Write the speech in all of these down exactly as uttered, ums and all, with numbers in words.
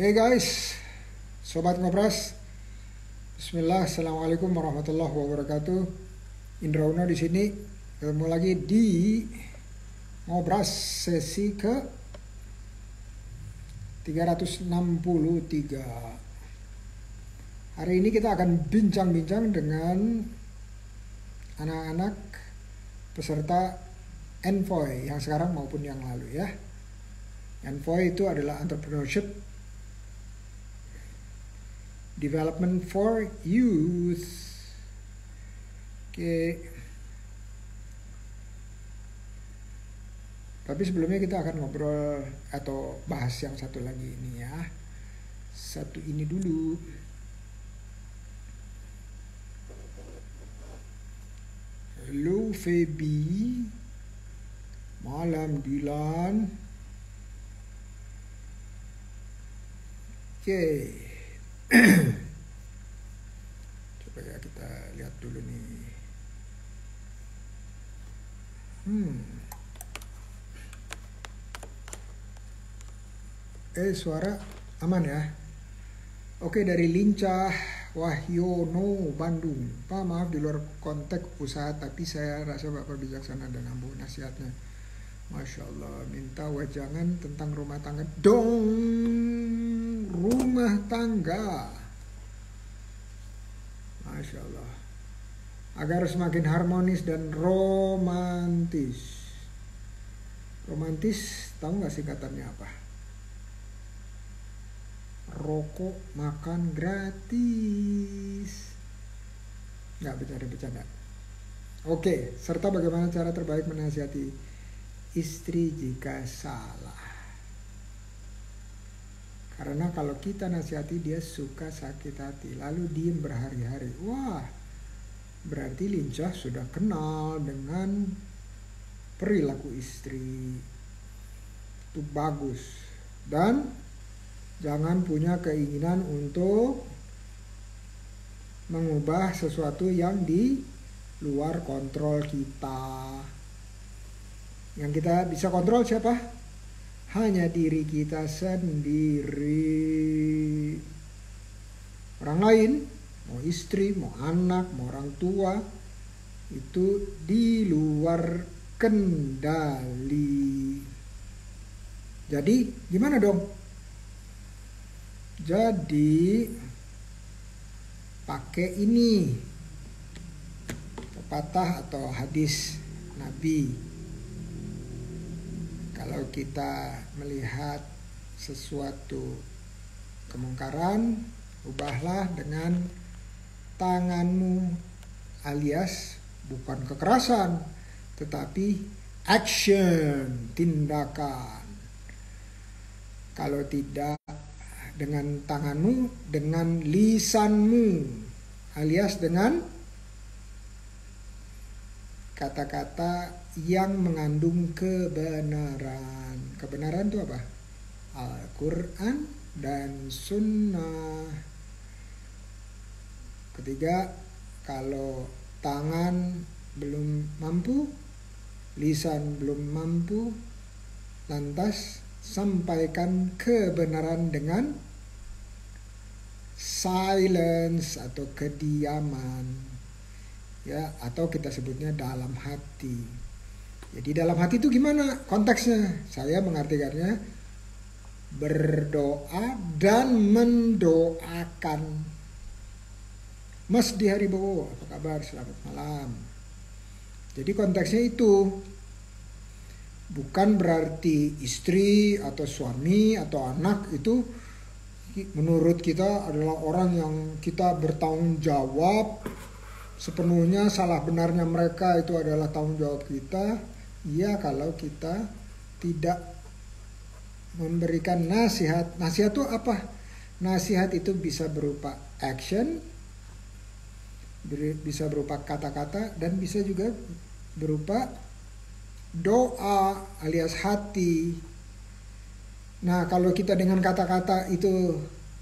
Hey guys, sobat ngobras. Bismillah, assalamualaikum warahmatullahi wabarakatuh. Indra Uno di sini. Ketemu lagi di ngobras sesi ke tiga ratus enam puluh tiga. Hari ini kita akan bincang-bincang dengan anak-anak peserta Envoy yang sekarang maupun yang lalu ya. Envoy itu adalah entrepreneurship development for youth. Oke. Tapi sebelumnya kita akan ngobrol atau bahas yang satu lagi ini ya. Satu ini dulu. Halo Feby. Malam Dilan. Oke. Coba ya kita lihat dulu nih. Hmm. Eh suara aman ya. Oke, dari Lincah Wahyono Bandung. Pak, maaf di luar konteks usaha, tapi saya rasa Bapak bijaksana dan ampuh nasihatnya. Masya Allah, minta wajangan tentang rumah tangga dong. Rumah tangga, Masya Allah, agar semakin harmonis dan romantis. Romantis, tahu gak singkatannya apa? Rokok makan gratis. Gak bercanda-bercanda. Oke, serta bagaimana cara terbaik menasihati istri jika salah. Karena kalau kita nasihati dia suka sakit hati, lalu diem berhari-hari. Wah, berarti Lincah sudah kenal dengan perilaku istri. Itu bagus. Dan jangan punya keinginan untuk mengubah sesuatu yang di luar kontrol kita. Yang kita bisa kontrol siapa? Hanya diri kita sendiri. Orang lain, mau istri, mau anak, mau orang tua, itu di luar kendali. Jadi gimana dong? Jadi pakai ini, pepatah atau hadis Nabi. Kalau kita melihat sesuatu kemungkaran, ubahlah dengan tanganmu, alias bukan kekerasan, tetapi action, tindakan. Kalau tidak dengan tanganmu, dengan lisanmu, alias dengan kata-kata yang mengandung kebenaran. Kebenaran itu apa? Al-Quran dan Sunnah. Ketiga, kalau tangan belum mampu, lisan belum mampu, lantas sampaikan kebenaran dengan silence atau kediaman, ya, atau kita sebutnya dalam hati. Jadi dalam hati itu gimana konteksnya? Saya mengartikannya berdoa dan mendoakan. Mas di Haribowo, apa kabar? Selamat malam. Jadi konteksnya itu bukan berarti istri atau suami atau anak itu menurut kita adalah orang yang kita bertanggung jawab sepenuhnya, salah benarnya mereka itu adalah tanggung jawab kita. Ya, kalau kita tidak memberikan nasihat. Nasihat itu apa? Nasihat itu bisa berupa action, bisa berupa kata-kata, dan bisa juga berupa doa alias hati. Nah, kalau kita dengan kata-kata itu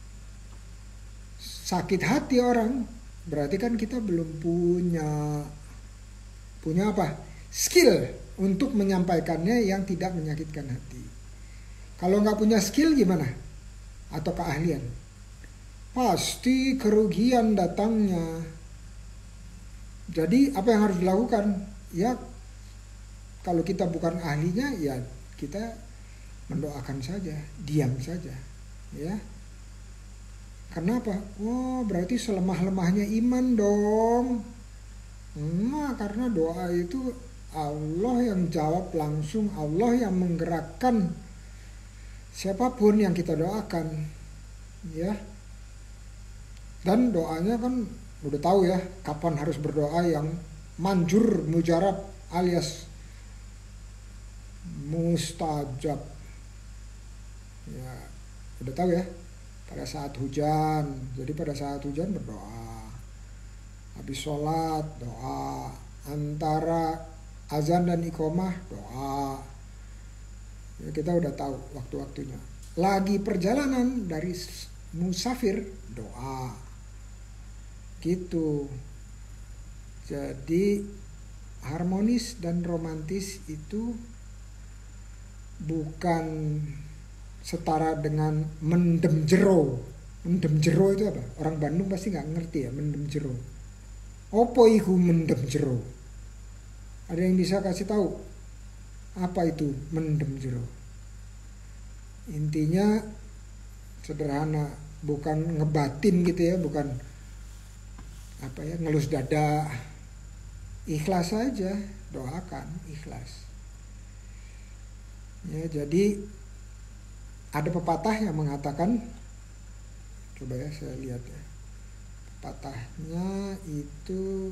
sakit hati orang, berarti kan kita belum punya punya apa? Skill untuk menyampaikannya yang tidak menyakitkan hati. Kalau nggak punya skill gimana? atau keahlian, pasti kerugian datangnya. Jadi apa yang harus dilakukan? Ya kalau kita bukan ahlinya, ya kita mendoakan saja, diam saja, ya. Kenapa? Oh, berarti selemah-lemahnya iman dong. Nah, karena doa itu Allah yang jawab langsung, Allah yang menggerakkan siapapun yang kita doakan, ya. Dan doanya kan udah tahu ya kapan harus berdoa yang manjur, mujarab alias mustajab. Ya, udah tahu ya. Pada saat hujan, jadi pada saat hujan berdoa. Habis sholat doa. Antara azan dan iqomah doa. Ya, kita udah tahu waktu-waktunya. Lagi perjalanan dari musafir doa. Gitu. Jadi harmonis dan romantis itu bukan setara dengan mendem jero. Mendem jero itu apa? Orang Bandung pasti nggak ngerti ya mendem jero. Opo iku mendem jero? Ada yang bisa kasih tahu apa itu mendem jero? Intinya sederhana, bukan ngebatin gitu ya, bukan apa ya ngelus dada. Ikhlas saja, doakan ikhlas. Ya, jadi ada pepatah yang mengatakan, coba ya saya lihat ya. Pepatahnya itu,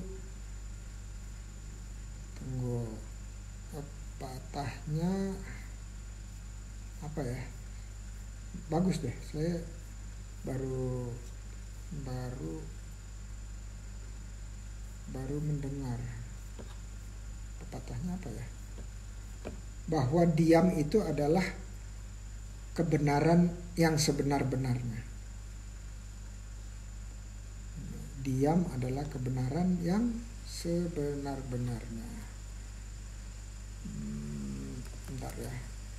tunggu, pepatahnya apa ya? Bagus deh, saya baru baru baru mendengar. Pepatahnya apa ya? Bahwa diam itu adalah kebenaran yang sebenar-benarnya. Diam adalah kebenaran yang sebenar-benarnya. Hmm, bentar ya.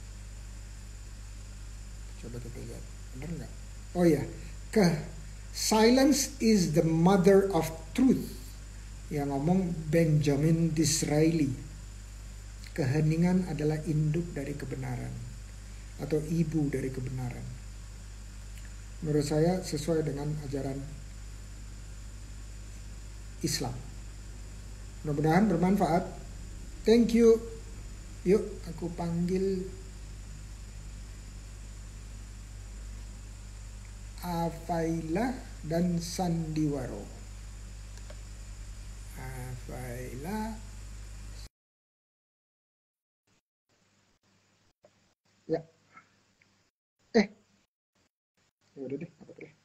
Coba kita lihat. Benar nggak? Oh ya. Ke silence is the mother of truth. Yang ngomong Benjamin Disraeli. Keheningan adalah induk dari kebenaran. Atau ibu dari kebenaran. Menurut saya sesuai dengan ajaran Islam. Mudah-mudahan bermanfaat. Thank you. Yuk aku panggil Afaila dan Sandiwaro. Afaila. Ya. Eh. Ya udah deh, apa deh.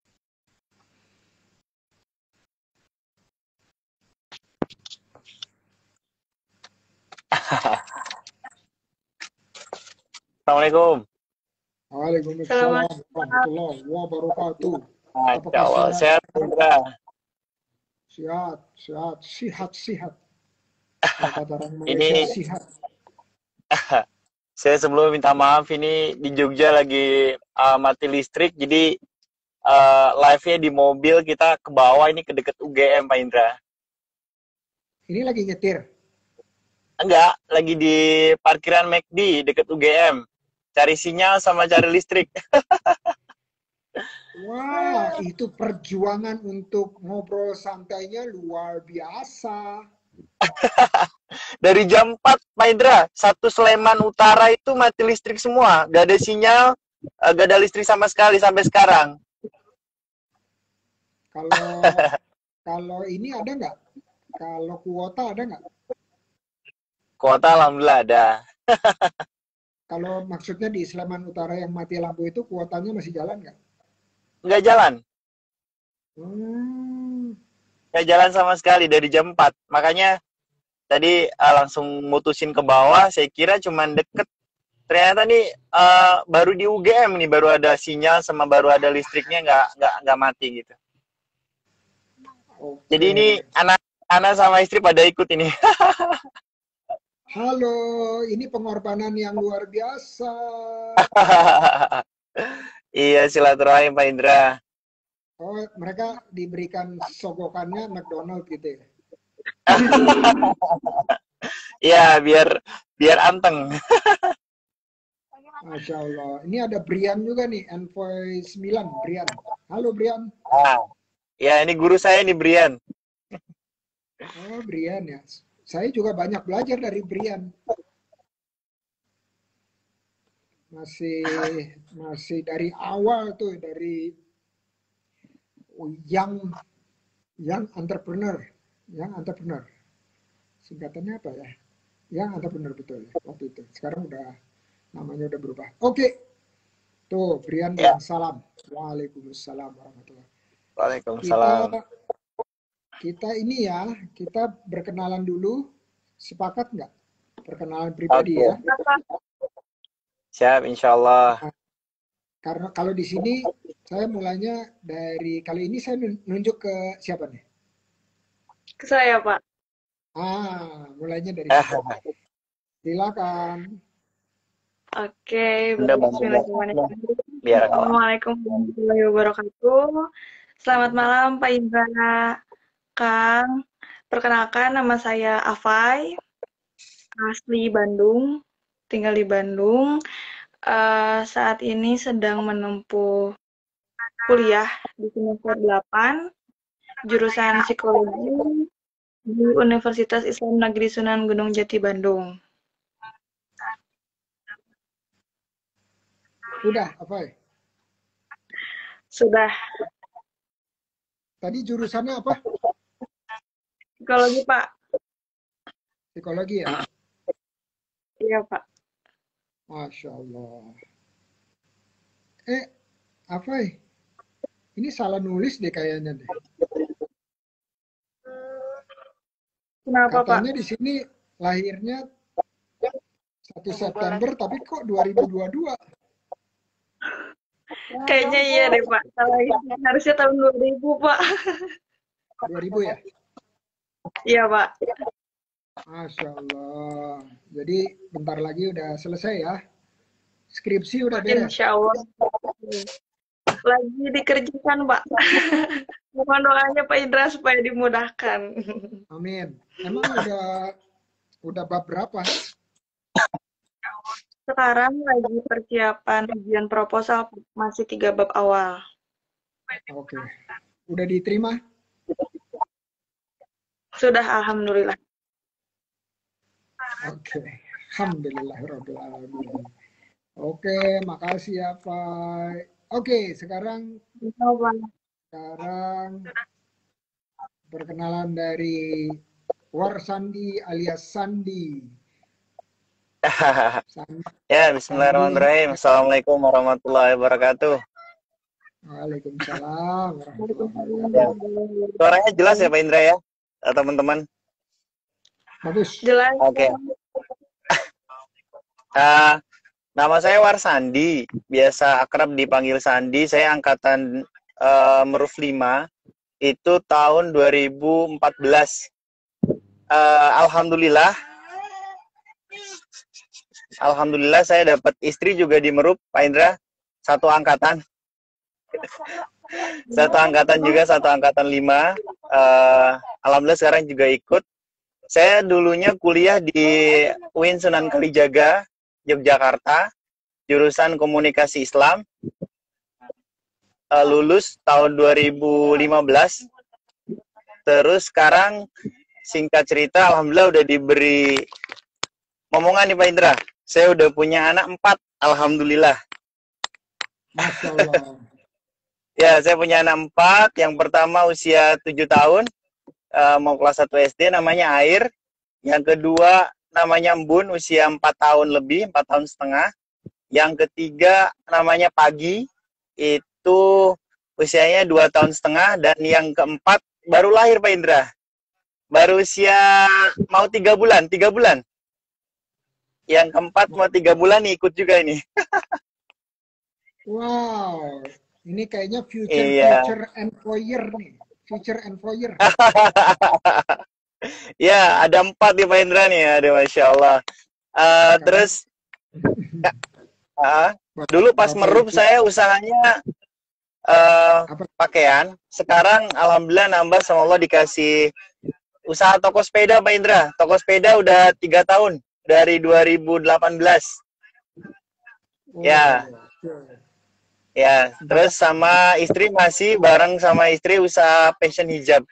Assalamualaikum. Waalaikumsalam warahmatullahi wabarakatuh. Masya Allah, sehat Indra. Sehat, sehat, sihat, sihat. Kata orang Malaysia Ini sihat. saya sebelum minta maaf, ini di Jogja lagi uh, mati listrik, jadi uh, live-nya di mobil, kita ke bawah ini ke deket U G M Pak Indra. Ini lagi nyetir? Enggak, lagi di parkiran McD deket U G M. Cari sinyal sama cari listrik. Wah, itu perjuangan untuk ngobrol santainya luar biasa. Dari jam empat, Pak Indra, satu Sleman Utara itu mati listrik semua. Gak ada sinyal, gak ada listrik sama sekali sampai sekarang. Kalau kalau ini ada nggak? Kalau kuota ada nggak? Kuota alhamdulillah ada. Kalau maksudnya di Sleman Utara yang mati lampu itu kuotanya masih jalan nggak? Nggak jalan. Hmm. Nggak jalan sama sekali dari jam empat. Makanya tadi uh, langsung mutusin ke bawah. Saya kira cuman deket. Ternyata nih uh, baru di U G M nih baru ada sinyal sama baru ada listriknya nggak nggak nggak mati gitu. Okay. Jadi ini anak anak sama istri pada ikut ini. Halo, ini pengorbanan yang luar biasa. Iya, silaturahim Pak Indra. Oh, mereka diberikan sogokannya McDonald gitu ya. Iya, biar biar anteng. Masya Allah. Ini ada Brian juga nih, Envoy sembilan, Brian. Halo Brian. Ah, ya ini guru saya nih Brian. Oh, Brian ya. Saya juga banyak belajar dari Brian. Masih masih dari awal tuh, dari yang yang entrepreneur, yang entrepreneur. Singkatannya apa ya? Yang entrepreneur betul ya, waktu itu. Sekarang udah namanya udah berubah. Oke. Tuh, Brian Ya, bilang salam. Waalaikumsalam warahmatullahi. Kita Waalaikumsalam. kita ini ya, kita berkenalan dulu. Sepakat nggak? Perkenalan pribadi Oke, ya. siap insya Allah. Nah, karena kalau di sini saya mulainya dari kali ini saya nunjuk ke siapa nih? Ke saya, Pak. Ah, mulainya dari situ. Silakan. Oke, Udah bantu bismillahirrahmanirrahim. biar kalah. Assalamualaikum warahmatullahi wabarakatuh. Selamat malam, Pak Indra, Kang. Perkenalkan, nama saya Afai, asli Bandung, tinggal di Bandung. Uh, saat ini sedang menempuh kuliah di semester delapan, jurusan psikologi di Universitas Islam Negeri Sunan Gunung Jati, Bandung. Udah, apa ya? Sudah. Tadi jurusannya apa? Psikologi, Pak. Psikologi ya? Iya, Pak. Masya Allah. Eh, apa ya? Ini salah nulis deh kayaknya deh. Kenapa, Katanya Pak? di sini lahirnya satu September, tapi kok dua ribu dua puluh dua? Kayaknya iya deh, Pak. Salah ini. Harusnya tahun dua ribu, Pak. dua ribu ya? Iya, Pak. Masya Allah. Jadi bentar lagi udah selesai ya. Skripsi udah beres. Insya Allah. Lagi dikerjakan, Pak. Mohon doanya Pak Indra supaya dimudahkan. Amin. Emang udah udah bab berapa? Sekarang lagi persiapan ujian proposal, masih tiga bab awal. Oke. Udah diterima? Sudah, alhamdulillah. Oke. Alhamdulillahirrahmanirrahim. Oke, makasih ya Pak. Oke, sekarang sekarang perkenalan dari Warsandi alias Sandi. Sandi. Ya, bismillahirrahmanirrahim. Assalamualaikum warahmatullahi wabarakatuh. Waalaikumsalam warahmatullahi wabarakatuh. Suaranya jelas ya Pak Indra ya, teman-teman? Bagus. Jelas. Oke. Okay. Uh, nama saya Warsandi, biasa akrab dipanggil Sandi. Saya angkatan uh, Meruf lima, itu tahun dua ribu empat belas. Uh, Alhamdulillah. Alhamdulillah saya dapat istri juga di Merup, Pak Indra. Satu angkatan. Satu angkatan juga, satu angkatan lima. Uh, Alhamdulillah sekarang juga ikut. Saya dulunya kuliah di U I N Sunan Kalijaga, Yogyakarta, jurusan Komunikasi Islam. Uh, lulus tahun dua ribu lima belas. Terus sekarang singkat cerita, Alhamdulillah udah diberi momongan nih Pak Indra. Saya udah punya anak empat, Alhamdulillah. Masya Allah. Ya, saya punya anak empat. Yang pertama usia tujuh tahun, uh, mau kelas satu S D, namanya Air. Yang kedua namanya Mbun, usia empat tahun lebih, empat tahun setengah. Yang ketiga namanya Pagi, itu usianya dua tahun setengah. Dan yang keempat baru lahir Pak Indra. Baru usia mau tiga bulan, tiga bulan. Yang keempat mau tiga bulan nih, ikut juga ini. Wow, ini kayaknya future iya. future employer nih, future employer. Ya, ada empat di Pak Indra nih, ada Masya Allah. Uh, terus Ah, Bapak, dulu pas Bapak merup itu saya usahanya eh apa? pakaian. Sekarang alhamdulillah nambah sama Allah dikasih usaha toko sepeda Pak Indra. Toko sepeda udah tiga tahun dari dua ribu delapan belas. Ya, Oh, oke. ya. Empat Terus sama istri masih bareng sama istri usaha fashion hijab.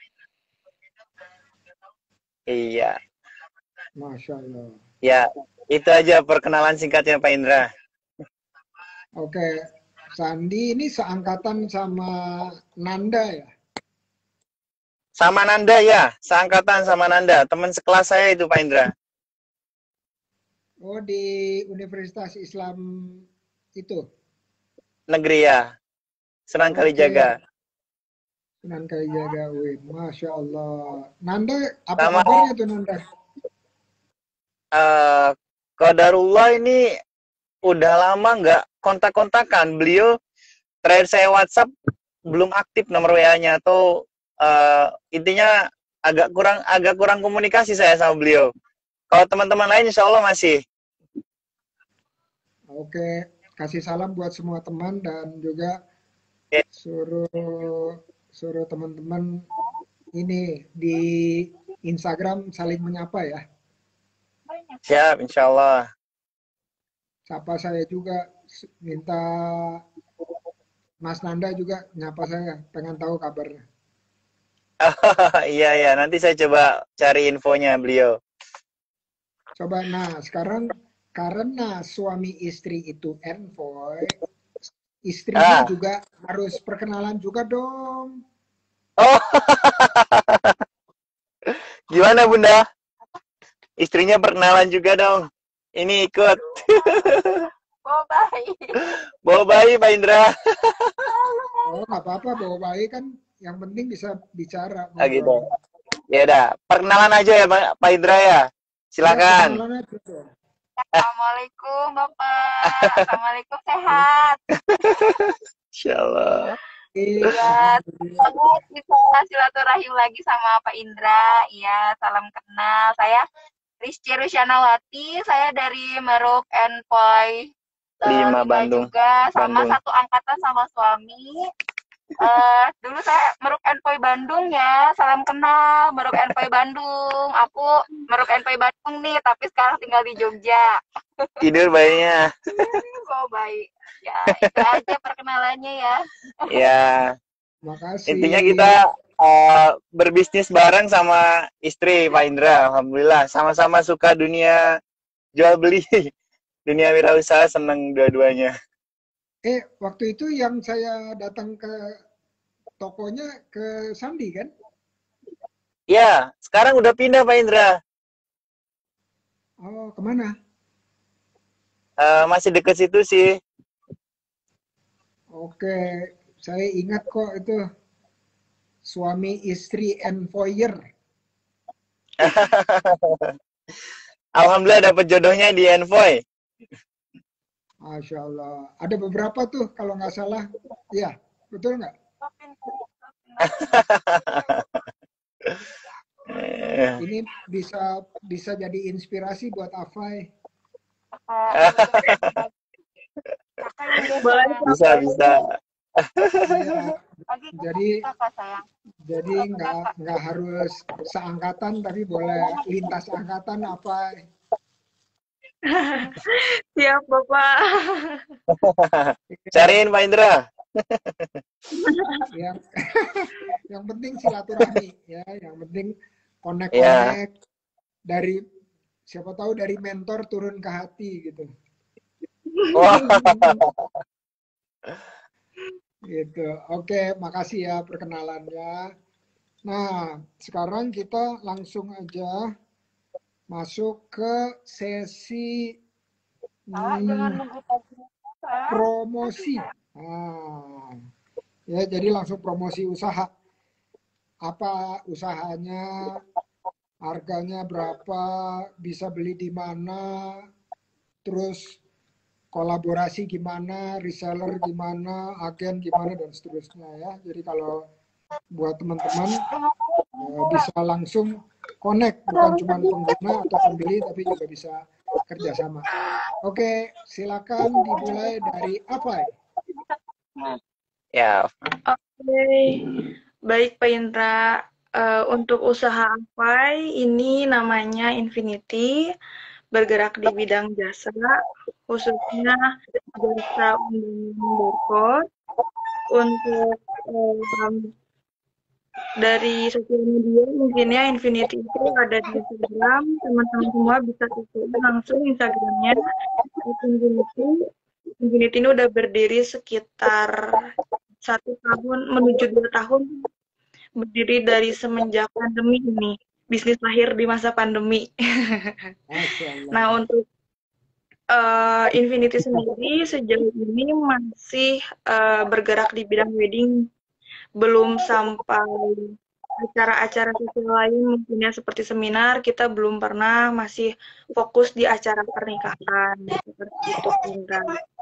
Iya, Masya Allah. ya. Itu aja perkenalan singkatnya Pak Indra. Oke, Sandi ini seangkatan sama Nanda ya? Sama Nanda ya, seangkatan sama Nanda. Teman sekelas saya itu Pak Indra. Oh, di Universitas Islam itu. Negeri ya, Senang Oke, Kalijaga. Sunan Kalijaga U I N. Masya Allah. Nanda, apa Sama kabarnya tuh Nanda? eh Qadarullah ini udah lama nggak kontak-kontakan. Beliau terakhir saya WhatsApp belum aktif nomor W A-nya atau eh, intinya agak kurang agak kurang komunikasi saya sama beliau. Kalau teman-teman lain insya Allah masih. Oke, kasih salam buat semua teman dan juga Ya, suruh suruh teman-teman ini di Instagram saling menyapa ya. siap insya Allah. Sapa saya juga, minta Mas Nanda juga nyapa saya, pengen tahu kabarnya. Iya ya, nanti saya coba cari infonya beliau. Coba, nah sekarang karena suami istri itu envoy, istrinya Ah, juga harus perkenalan juga dong. oh gimana Bunda? Istrinya perkenalan juga dong. Ini ikut. Oh, baik. Bawa bayi Pak Indra. Oh, nggak apa-apa, bawa bayi kan yang penting bisa bicara, Ah, gitu. ngobrol. Ya udah, perkenalan aja ya Pak Pak Indra ya. Ya, Silakan. perkenalan aja dong. Assalamualaikum, Bapak. Assalamualaikum, sehat. Insya Allah. Eh, Iya, Alhamdulillah. semoga bisa silaturahim lagi sama Pak Indra. Iya, salam kenal. Saya Rizky Rusyanawati, saya dari Meruk Envoy eh, Lima lima Bandung. juga, sama Bandung. satu angkatan sama suami. Eh, dulu saya Meruk Envoy Bandung ya, salam kenal Meruk Envoy Bandung. Aku Meruk Envoy Bandung nih, tapi sekarang tinggal di Jogja. Tidur bayinya. Oh baik, ya itu aja perkenalannya ya. Ya, intinya kita Makasih. uh, berbisnis bareng sama istri Pak Indra. Alhamdulillah, sama-sama suka dunia jual beli, dunia wirausaha, seneng dua-duanya. Eh, waktu itu yang saya datang ke tokonya ke Sandi kan? Ya, sekarang udah pindah Pak Indra. Oh, kemana? Uh, masih deket situ sih. Oke, saya ingat kok itu suami istri envoyer. Alhamdulillah dapat jodohnya di Envoy. Masya Allah. Ada beberapa tuh kalau nggak salah. Iya, betul nggak? Eh, Ini bisa bisa jadi inspirasi buat Afai. Boleh bisa bisa. Iya, jadi jadi nggak nggak harus seangkatan tapi boleh lintas angkatan Afai. siap Bapak. Cariin Pak Indra. Yang yang penting silaturahmi ya, yang penting Ya. connect-connect dari siapa tahu dari mentor turun ke hati gitu. Wah, Gitu. Oke, makasih ya perkenalannya. Nah, sekarang kita langsung aja masuk ke sesi Pak, jangan hmm, nunggu pagi. Pak. promosi. Nah, ya jadi langsung promosi usaha. Apa usahanya, harganya berapa, bisa beli di mana, terus kolaborasi gimana, reseller gimana, agen gimana, dan seterusnya ya. Jadi kalau buat teman-teman eh, bisa langsung connect, bukan cuma pengguna atau pembeli, tapi juga bisa kerjasama. Oke, silakan dimulai dari apa? Ya, Oke, baik Pak Indra. Eh, untuk usaha Afai ini namanya Infinity, bergerak di bidang jasa, khususnya jasa undangan barcode. Untuk em, dari sosial media mungkinnya Infinity itu ada di Instagram, teman-teman semua bisa ikutin langsung Instagramnya. Infinity, Infinity ini udah berdiri sekitar satu tahun menuju dua tahun, berdiri dari semenjak pandemi ini, bisnis lahir di masa pandemi. Nah, untuk uh, Infinity sendiri sejauh ini masih uh, bergerak di bidang wedding, belum sampai acara-acara sosial lain mungkinnya seperti seminar, kita belum pernah, masih fokus di acara pernikahan seperti itu, Indra.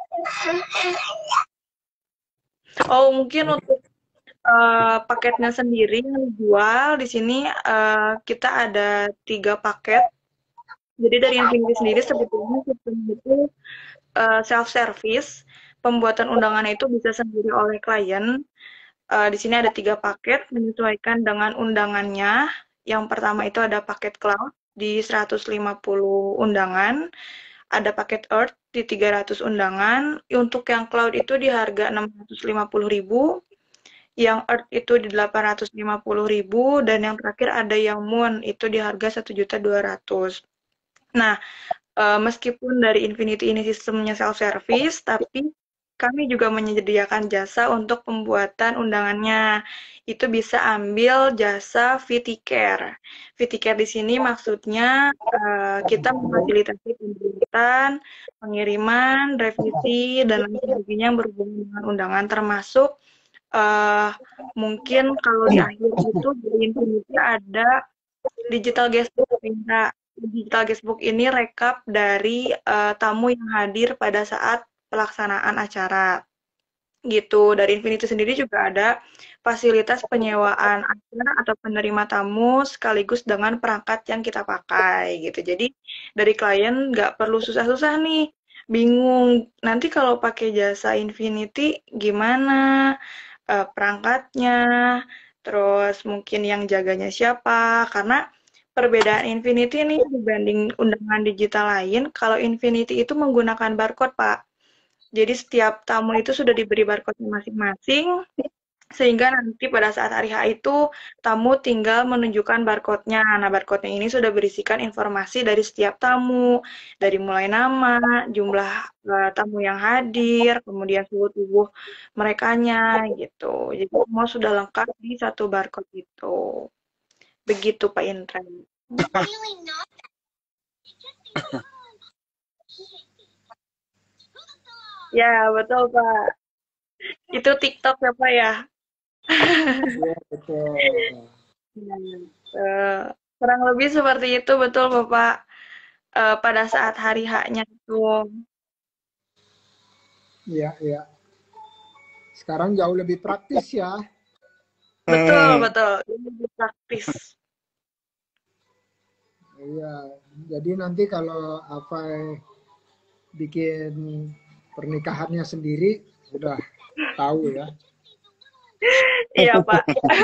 Oh, mungkin untuk Uh, paketnya sendiri yang dijual di sini uh, kita ada tiga paket. Jadi dari Infinity sendiri sebetulnya sistemnya itu uh, self service, pembuatan undangan itu bisa sendiri oleh klien. Uh, di sini ada tiga paket menyesuaikan dengan undangannya. Yang pertama itu ada paket cloud di seratus lima puluh undangan, ada paket earth di tiga ratus undangan. Untuk yang cloud itu di harga enam ratus lima puluh ribu. Yang Earth itu di delapan ratus lima puluh ribu, dan yang terakhir ada yang Moon itu di harga satu juta dua ratus ribu. Nah, e, meskipun dari Infinity ini sistemnya self-service, tapi kami juga menyediakan jasa untuk pembuatan undangannya. Itu bisa ambil jasa V T Care. V T Care di sini maksudnya e, kita memfasilitasi pembuatan, pengiriman, revisi, dan lain sebagainya yang berhubungan dengan undangan, termasuk Uh, mungkin kalau di akhir itu di Infinity ada digital guestbook. Nah, digital guestbook ini rekap dari uh, tamu yang hadir pada saat pelaksanaan acara. Gitu. Dari Infinity sendiri juga ada fasilitas penyewaan acara atau penerima tamu sekaligus dengan perangkat yang kita pakai gitu. Jadi dari klien nggak perlu susah-susah nih, bingung nanti kalau pakai jasa Infinity gimana, uh, perangkatnya, terus mungkin yang jaganya siapa, karena perbedaan Infinity nih dibanding undangan digital lain, kalau Infinity itu menggunakan barcode, Pak. Jadi setiap tamu itu sudah diberi barcode-nya masing-masing, sehingga nanti pada saat hari H itu tamu tinggal menunjukkan barcode-nya. Nah, barcode-nya ini sudah berisikan informasi dari setiap tamu, dari mulai nama, jumlah uh, tamu yang hadir, kemudian suhu tubuh merekanya gitu. Jadi semua sudah lengkap di satu barcode itu. Begitu Pak Indra. Ya, betul Pak. Itu TikTok ya Pak ya? Iya, betul. Uh, kurang lebih seperti itu, betul Bapak. Uh, pada saat hari H-nya itu. Iya, iya. Sekarang jauh lebih praktis ya. Betul, hmm. betul. Lebih praktis. Iya, jadi nanti kalau apa bikin pernikahannya sendiri sudah tahu ya. Iya Pak.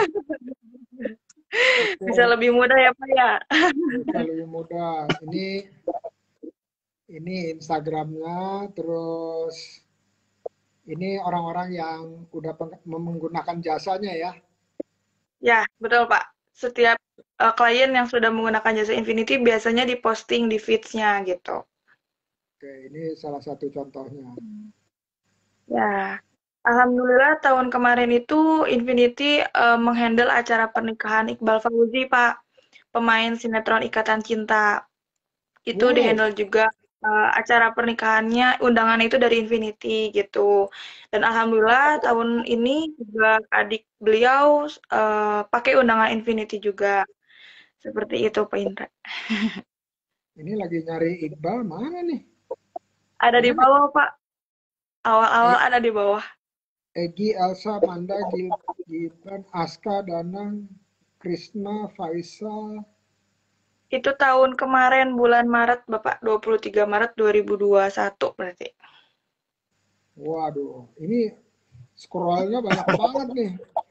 Bisa lebih mudah ya Pak ya. Bisa lebih mudah. Ini ini Instagramnya, terus ini orang-orang yang udah menggunakan jasanya ya. Ya betul Pak. Setiap uh, klien yang sudah menggunakan jasa Infinity biasanya diposting di feeds-nya gitu. Oke, ini salah satu contohnya. Ya. Alhamdulillah tahun kemarin itu Infinity uh, menghandle acara pernikahan Iqbal Fauzi, Pak. Pemain sinetron Ikatan Cinta. Itu wow. Dihandle juga uh, acara pernikahannya, undangan itu dari Infinity gitu. Dan alhamdulillah tahun ini juga adik beliau uh, pakai undangan Infinity juga. Seperti itu, Pak Indra. Ini lagi nyari Iqbal mana nih? Ada mana? Di bawah, Pak. Awal-awal eh. ada di bawah. Egi, Elsa, Manda, Gibran, Aska, Danang, Krisna, Faisal, Itu tahun kemarin bulan Maret, Bapak, dua puluh tiga Maret dua ribu dua puluh satu berarti. Waduh, ini scrollnya banyak banget nih.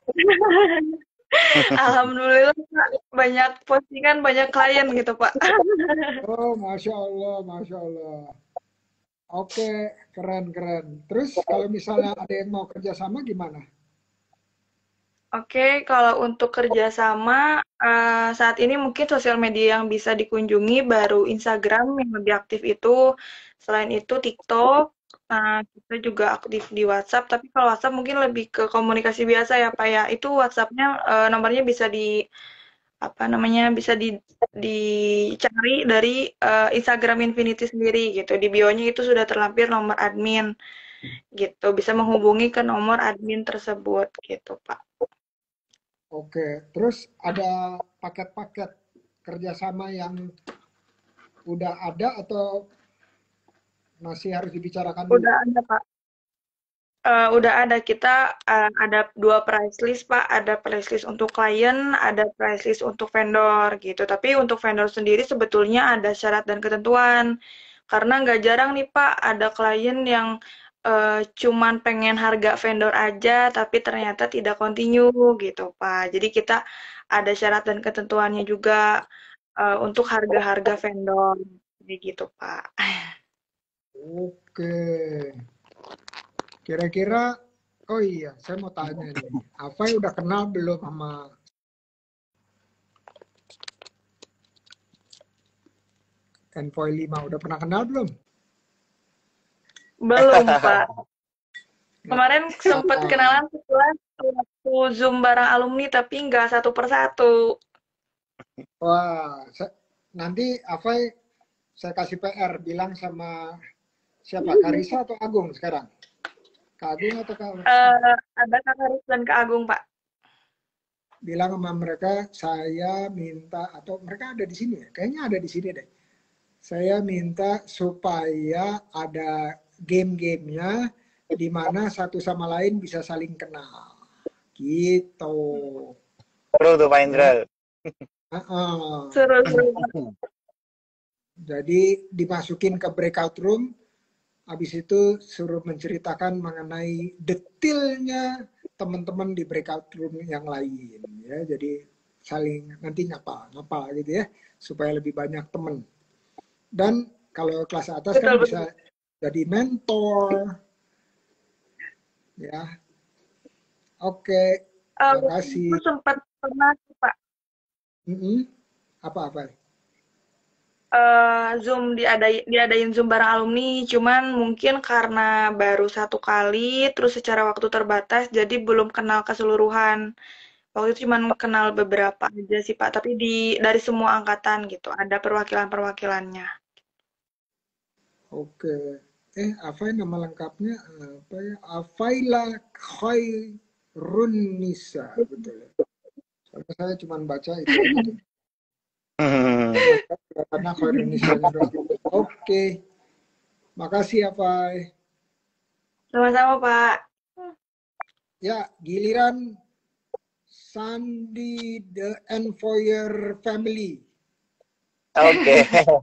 Alhamdulillah, Pak. Banyak postingan, banyak klien gitu, Pak. Oh, Masya Allah, Masya Allah. Oke, keren, keren. Terus kalau misalnya ada yang mau kerjasama gimana? Oke, kalau untuk kerjasama, eh, saat ini mungkin sosial media yang bisa dikunjungi baru Instagram yang lebih aktif itu. Selain itu TikTok, nah, kita juga aktif di WhatsApp. Tapi kalau WhatsApp mungkin lebih ke komunikasi biasa ya, Pak ya. Itu WhatsAppnya eh, nomornya bisa di apa namanya bisa di dicari dari eh, Instagram Infinity sendiri gitu. Di bio-nya itu sudah terlampir nomor admin gitu. Bisa menghubungi ke nomor admin tersebut gitu, Pak. Oke, terus ada paket-paket kerjasama yang udah ada atau masih harus dibicarakan dulu? Udah ada, Pak. Eh, udah ada kita eh, ada dua price list, Pak. Ada price list untuk klien, ada price list untuk vendor gitu. Tapi untuk vendor sendiri sebetulnya ada syarat dan ketentuan. Karena nggak jarang nih, Pak, ada klien yang eh, cuman pengen harga vendor aja, tapi ternyata tidak continue gitu, Pak. Jadi kita ada syarat dan ketentuannya juga eh, untuk harga-harga vendor, kayak gitu, Pak. Oke, kira-kira, oh iya, saya mau tanya nih, Afai udah kenal belum sama Envoy lima? Udah pernah kenal belum? Belum, Pak. Kemarin sempat Apa? kenalan setelah waktu Zoom bareng alumni, tapi nggak satu persatu. Wah, sa- nanti Afai saya kasih P R, bilang sama siapa? Karisa atau Agung sekarang? Kak Agung atau Kak? Eh, ada Kak Haris dan Kak Agung, Pak. Bilang sama mereka, saya minta, atau mereka ada di sini ya? Kayaknya ada di sini deh. Saya minta supaya ada game-gamenya di mana satu sama lain bisa saling kenal. Gitu. Seru tuh Pak Indra. Ya. Uh-uh. Seru-seru. Jadi dimasukin ke breakout room, habis itu suruh menceritakan mengenai detailnya teman-teman di breakout room yang lain. Ya, jadi saling nanti nyapa, nyapa gitu ya, supaya lebih banyak teman. Dan kalau kelas atas kan Betul, bisa betul. jadi mentor, ya. Oke, Eh, makasih. itu sempat pernah, Pak, Mm-mm. Apa-apa? eh, Zoom diadain, diadain Zoom bareng alumni, cuman mungkin karena baru satu kali, terus secara waktu terbatas, jadi belum kenal keseluruhan. Waktu itu cuman kenal beberapa aja sih, Pak, tapi di dari semua angkatan gitu, ada perwakilan-perwakilannya. Oke. Eh, Afai nama lengkapnya apa ya? Afaila Khairunisa, betul ya. Soalnya saya cuma baca itu aja tuh. Karena Khairunisa doang. Oke. Makasih Afai. Sama-sama, Pak. Ya, giliran Sandi the Envoyer Family. Oke.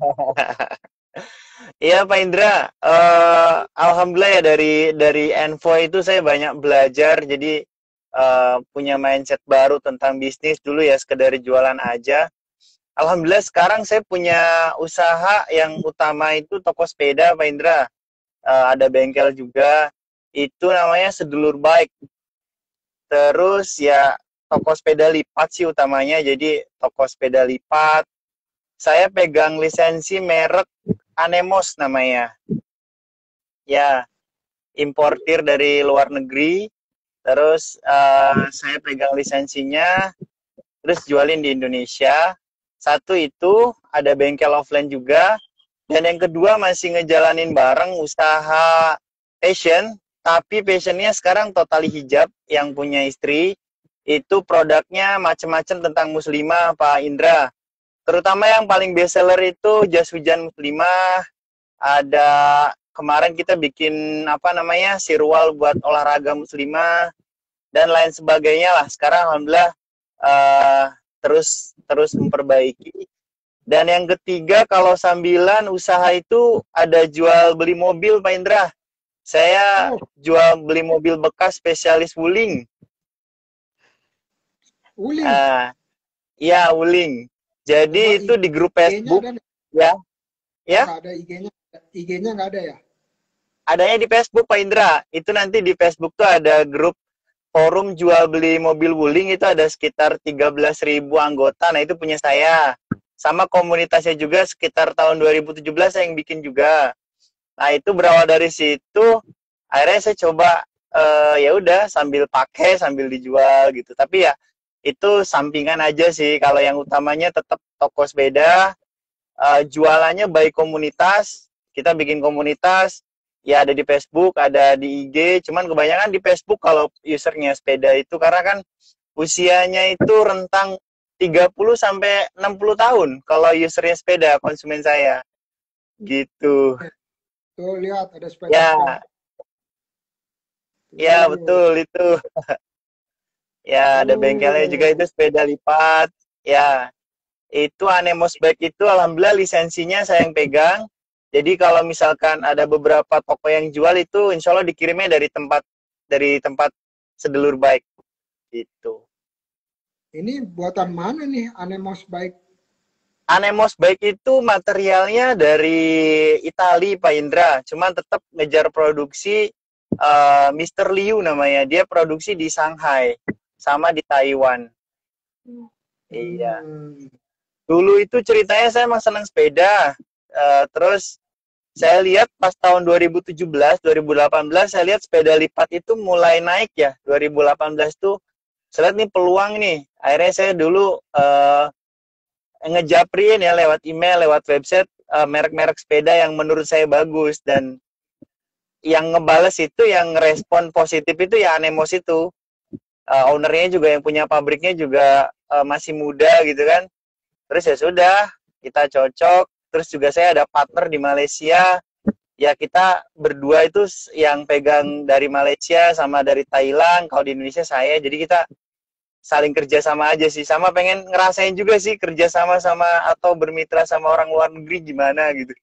Iya Pak Indra, eh, alhamdulillah ya dari dari Envoy itu saya banyak belajar, jadi eh, punya mindset baru tentang bisnis. Dulu ya sekedar jualan aja. Alhamdulillah sekarang saya punya usaha yang utama itu toko sepeda Pak Indra. Eh, ada bengkel juga, itu namanya Sedulur Bike. Terus ya toko sepeda lipat sih utamanya, jadi toko sepeda lipat. Saya pegang lisensi merek Anemos namanya. Ya, importir dari luar negeri. Terus uh, saya pegang lisensinya, terus jualin di Indonesia. Satu itu ada bengkel offline juga. Dan yang kedua masih ngejalanin bareng usaha fashion. Tapi fashionnya sekarang totally hijab yang punya istri. Itu produknya macam-macam tentang muslimah Pak Indra. Terutama yang paling best seller itu jas hujan muslimah, ada kemarin kita bikin apa namanya sirwal buat olahraga muslimah dan lain sebagainya lah. Sekarang alhamdulillah uh, terus terus memperbaiki Dan yang ketiga, kalau sambilan usaha itu ada jual beli mobil, Pak Indra. Saya Oh, jual beli mobil bekas spesialis wuling. Wuling. Ah, iya, wuling. Coba Jadi itu di grup I G-nya Facebook, ada nggak? ya, Oh, ya. nggak ada I G-nya. I G-nya nggak ada ya? Adanya di Facebook, Pak Indra. Itu nanti di Facebook tuh ada grup forum jual beli mobil wuling, itu ada sekitar tiga belas ribu anggota. Nah, itu punya saya. Sama komunitasnya juga sekitar tahun dua ribu tujuh belas saya yang bikin juga. Nah, itu berawal dari situ, akhirnya saya coba uh, ya udah sambil pakai sambil dijual gitu. Tapi ya itu sampingan aja sih. Kalau yang utamanya tetap toko sepeda, uh, jualannya baik komunitas, kita bikin komunitas, ya ada di Facebook, ada di I G, cuman kebanyakan di Facebook kalau usernya sepeda itu, karena kan usianya itu rentang tiga puluh sampai enam puluh tahun kalau usernya sepeda, konsumen saya. Gitu. Tuh, lihat ada Ya, sepeda-sepeda. ya Tuh. betul itu. Ya, ada bengkelnya juga Oh, itu sepeda lipat. Ya, itu Anemos Bike itu alhamdulillah lisensinya saya yang pegang. Jadi kalau misalkan ada beberapa toko yang jual itu insya Allah dikirimnya dari tempat dari tempat sedulur bike gitu. ini buatan mana nih Anemos Bike? Anemos Bike itu materialnya dari Itali, Pak Indra. Cuman tetap ngejar produksi uh, mister Liu namanya. Dia produksi di Shanghai sama di Taiwan. Iya. Hmm. Dulu itu ceritanya saya emang senang sepeda. Uh, terus saya lihat pas tahun dua ribu tujuh belas, dua ribu delapan belas saya lihat sepeda lipat itu mulai naik ya. dua ribu delapan belas tuh saya lihat nih peluang nih. Akhirnya saya dulu uh, ngejaprin ya lewat email, lewat website uh, merek-merek sepeda yang menurut saya bagus, dan yang ngebales itu, yang respon positif itu ya Anemos itu. Uh, ownernya juga yang punya pabriknya juga uh, masih muda gitu kan. Terus ya sudah, kita cocok. Terus juga saya ada partner di Malaysia. Ya kita berdua itu yang pegang dari Malaysia sama dari Thailand. Kalau di Indonesia saya. Jadi kita saling kerja sama aja sih. Sama pengen ngerasain juga sih kerja sama sama atau bermitra sama orang luar negeri gimana gitu.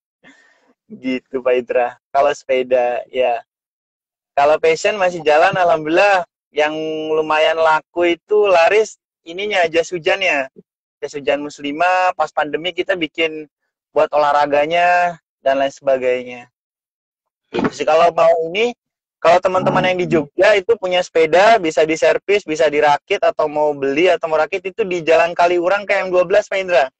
Gitu Pak Itra. Kalau sepeda ya. Kalau fashion masih jalan alhamdulillah. Yang lumayan laku itu laris ininya jas hujannya. Jas hujan muslimah, pas pandemi kita bikin buat olahraganya dan lain sebagainya. Itu sih kalau mau ini, kalau teman-teman yang di Jogja itu punya sepeda, bisa diservis, bisa dirakit, atau mau beli atau mau rakit itu di Jalan Kaliurang K M dua belas, Pak Indra.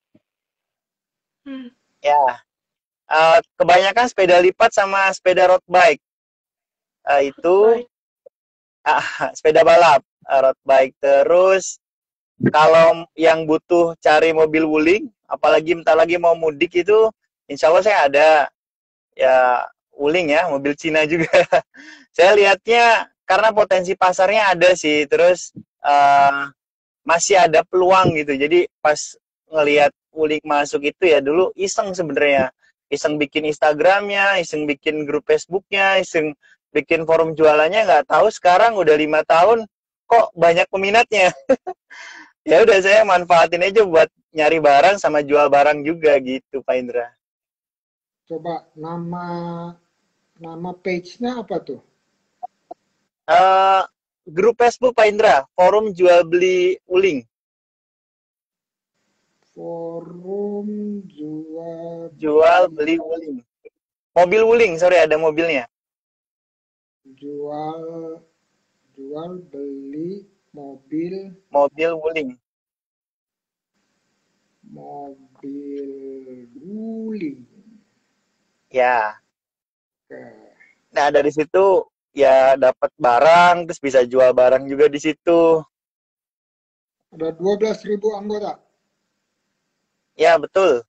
Hmm. Ya, uh, kebanyakan sepeda lipat sama sepeda road bike. Uh, itu Baik. uh, sepeda balap, uh, road bike. Terus kalau yang butuh cari mobil wuling, apalagi bentar lagi mau mudik itu, insya Allah saya ada ya wuling ya, mobil Cina juga. Saya lihatnya karena potensi pasarnya ada sih, terus uh, masih ada peluang gitu. Jadi pas ngelihat wuling masuk itu ya dulu iseng sebenarnya, iseng bikin Instagramnya, iseng bikin grup Facebooknya, iseng bikin forum jualannya. Nggak tahu sekarang udah lima tahun kok banyak peminatnya. Ya udah saya manfaatin aja buat nyari barang sama jual barang juga gitu Pak Indra. Coba nama nama page-nya apa tuh? Uh, grup Facebook Pak Indra, forum jual beli wuling. Forum jual Jual beli wuling. Mobil wuling, sorry ada mobilnya. jual jual beli mobil Mobil wuling. mobil wuling. Ya. Oke. Nah dari situ ya dapat barang, terus bisa jual barang juga di situ. Ada dua belas ribu anggota. Ya betul.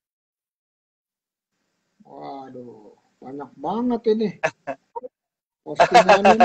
Waduh, banyak banget ini. Postingan ini.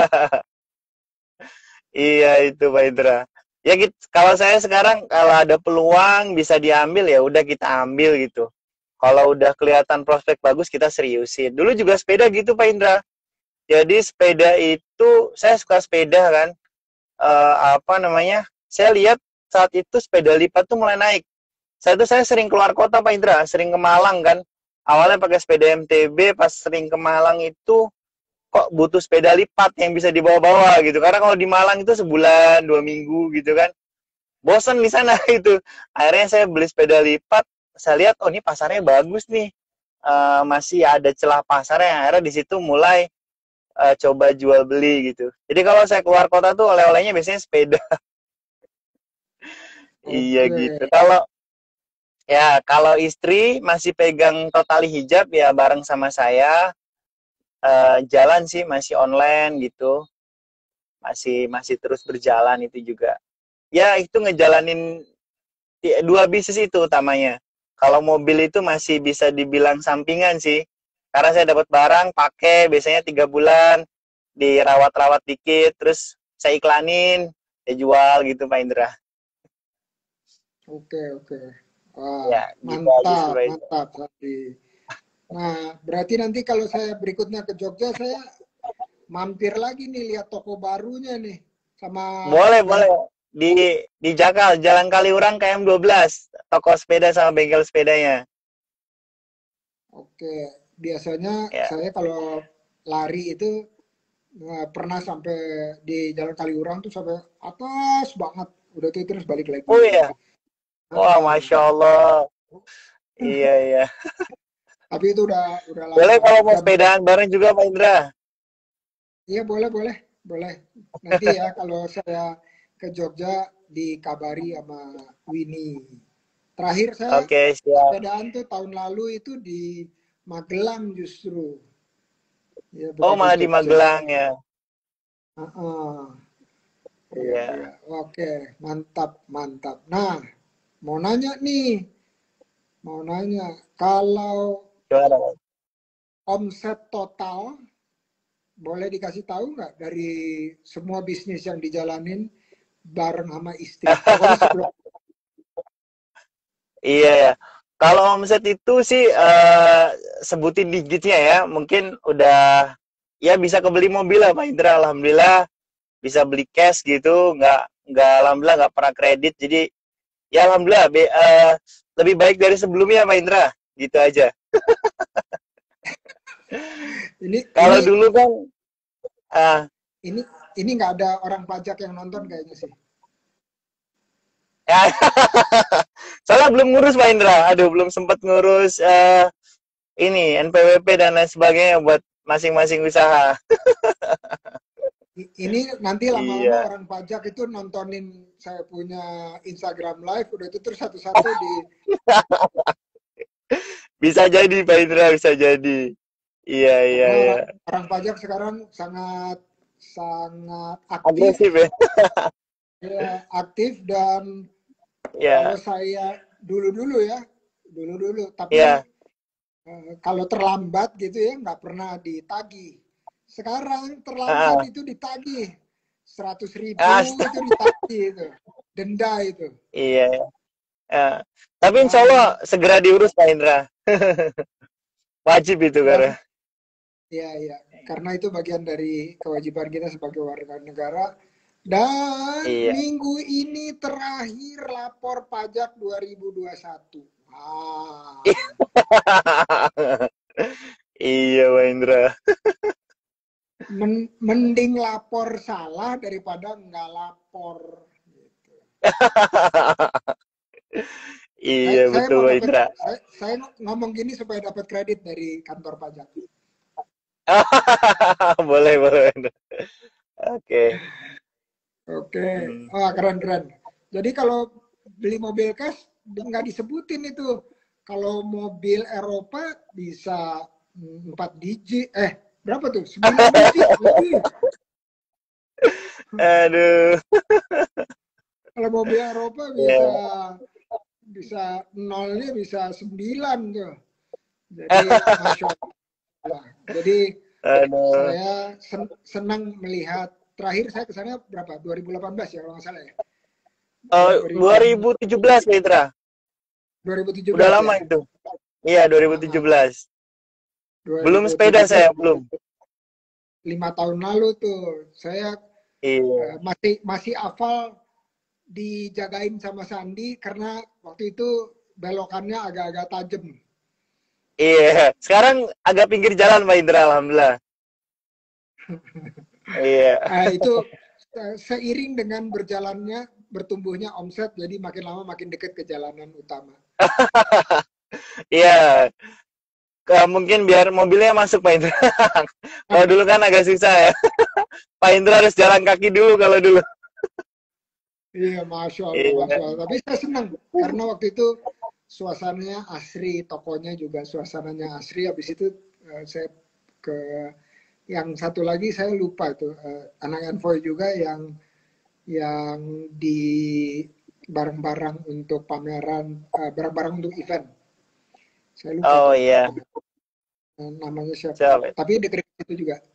Iya itu Pak Indra. Ya gitu, kalau saya sekarang kalau ada peluang bisa diambil ya udah kita ambil gitu. Kalau udah kelihatan prospek bagus kita seriusin. Dulu juga sepeda gitu Pak Indra. Jadi sepeda itu saya suka sepeda kan. Uh, apa namanya? Saya lihat saat itu sepeda lipat tuh mulai naik. saya tuh saya sering keluar kota Pak Indra, sering ke Malang kan. Awalnya pakai sepeda M T B, pas sering ke Malang itu kok butuh sepeda lipat yang bisa dibawa-bawa gitu. Karena kalau di Malang itu sebulan, dua minggu gitu kan. Bosan di sana itu. Akhirnya saya beli sepeda lipat, saya lihat oh ini pasarnya bagus nih. Eh, masih ada celah pasarnya. Akhirnya di situ mulai eh, coba jual beli gitu. Jadi kalau saya keluar kota tuh oleh-olehnya biasanya sepeda. Iya gitu. Oke. Kalau ya kalau istri masih pegang totali hijab ya bareng sama saya. Eh, jalan sih masih online gitu. Masih masih terus berjalan itu juga. Ya itu ngejalanin ti- dua bisnis itu utamanya. Kalau mobil itu masih bisa dibilang sampingan sih. Karena saya dapat barang, pakai biasanya tiga bulan, dirawat-rawat dikit, terus saya iklanin, saya jual gitu Pak Indra. Oke, oke. Wah, Ya, gitu aja sih mantap, Pak Indra. mantap, Sandi. Nah, berarti nanti kalau saya berikutnya ke Jogja, saya mampir lagi nih lihat toko barunya nih. Sama Boleh, yang, boleh. Di di Jakal, Jalan Kaliurang K M dua belas, toko sepeda sama bengkel sepedanya. oke, biasanya Ya. saya kalau lari itu nggak pernah sampai di Jalan Kaliurang tuh sampai atas banget. Udah tuh terus balik lagi. Oh iya. Wah, Ah, Masya Allah. Iya, iya. tapi itu udah udah Boleh lama. kalau mau Udah, sepedaan bareng juga Pak Indra. iya boleh, boleh, boleh. Nanti ya kalau saya ke Jogja dikabari sama Winnie. Terakhir saya Oke, siap. sepedaan tuh tahun lalu itu di Magelang justru. Ya Oh, bukan di malah di Jogja. Magelang ya. Heeh. Iya, Iya. iya. Oke, mantap, mantap. Nah, mau nanya nih, mau nanya, kalau Gimana, Pak? omset total boleh dikasih tahu nggak dari semua bisnis yang dijalanin bareng sama istri? Pokoknya sebelum Iya ya. Kalau omset itu sih eh, sebutin digitnya ya. Mungkin udah ya bisa kebeli mobil lah Pak Indra. Alhamdulillah bisa beli cash gitu. Nggak nggak alhamdulillah nggak pernah kredit. Jadi ya alhamdulillah be- eh, lebih baik dari sebelumnya Pak Indra. Gitu aja. ini Kalau ini dulu kan ah ini ini nggak ada orang pajak yang nonton kayaknya sih. ya, soalnya belum ngurus Pak Indra. Aduh belum sempat ngurus eh, ini N P W P dan lain sebagainya buat masing-masing usaha. I- Ini nanti lama-lama Iya. orang pajak itu nontonin saya punya Instagram Live, udah itu terus satu-satu di Bisa jadi Pak Indra, bisa jadi. Iya, iya, karena iya. orang, orang pajak sekarang sangat sangat aktif, Agresif ya. ya, aktif dan kalau Iya, saya dulu-dulu ya, dulu-dulu, tapi iya. eh, kalau terlambat gitu ya nggak pernah ditagih. Sekarang terlambat Ah, itu ditagih seratus ah, ribu itu ditagih itu, denda itu. iya. Ah. Tapi insya Dan Allah segera diurus Pak Indra. Wajib itu dan karena. ya ya karena itu bagian dari kewajiban kita sebagai warga negara. Dan Iya. minggu ini terakhir lapor pajak dua ribu dua puluh satu. Ah, Iya Pak Indra. men- mending lapor salah daripada nggak lapor. Saya, Iya saya betul mau Pak dapat, Indra. saya, saya ngomong gini supaya dapat kredit dari kantor pajak. Boleh, boleh. Pak Indra. Oke. Oke, Hmm. wah keren keren. Jadi kalau beli mobil cash nggak disebutin itu. Kalau mobil Eropa bisa mm, empat digit, eh berapa tuh? Sembilan digit lebih. Aduh. Kalau mobil Eropa bisa Ya. bisa nolnya bisa sembilan tuh. Jadi masya Allah. Jadi Aduh. saya sen- senang melihat terakhir saya ke sana berapa? dua ribu delapan belas ya kalau nggak salah ya. Oh, dua ribu tujuh belas Pak Indra. dua ribu tujuh Udah belas lama ya. itu. Iya, dua ribu tujuh belas. Belum sepeda dua ribu tujuh belas saya, belum. lima tahun lalu tuh saya Iya. eh, masih masih hafal dijagain sama Sandi karena waktu itu belokannya agak-agak tajam. Iya, sekarang agak pinggir jalan Pak Indra, alhamdulillah. Iya. Nah, itu seiring dengan berjalannya, bertumbuhnya omset, jadi makin lama makin dekat ke jalanan utama. Iya. Ke, mungkin biar mobilnya masuk Pak Indra. Kalau dulu kan agak susah ya. Pak Indra harus jalan kaki dulu kalau dulu. Iya, Masya Allah, Iya. Masya Allah. Tapi saya senang, karena waktu itu suasananya asri, tokonya juga suasananya asri. Habis itu uh, saya ke yang satu lagi saya lupa itu uh, anak Envoy juga yang yang di barang-barang untuk pameran, uh, barang-barang untuk event. Saya lupa. Oh iya. Uh, namanya siapa? Siapa? Tapi dekat itu juga.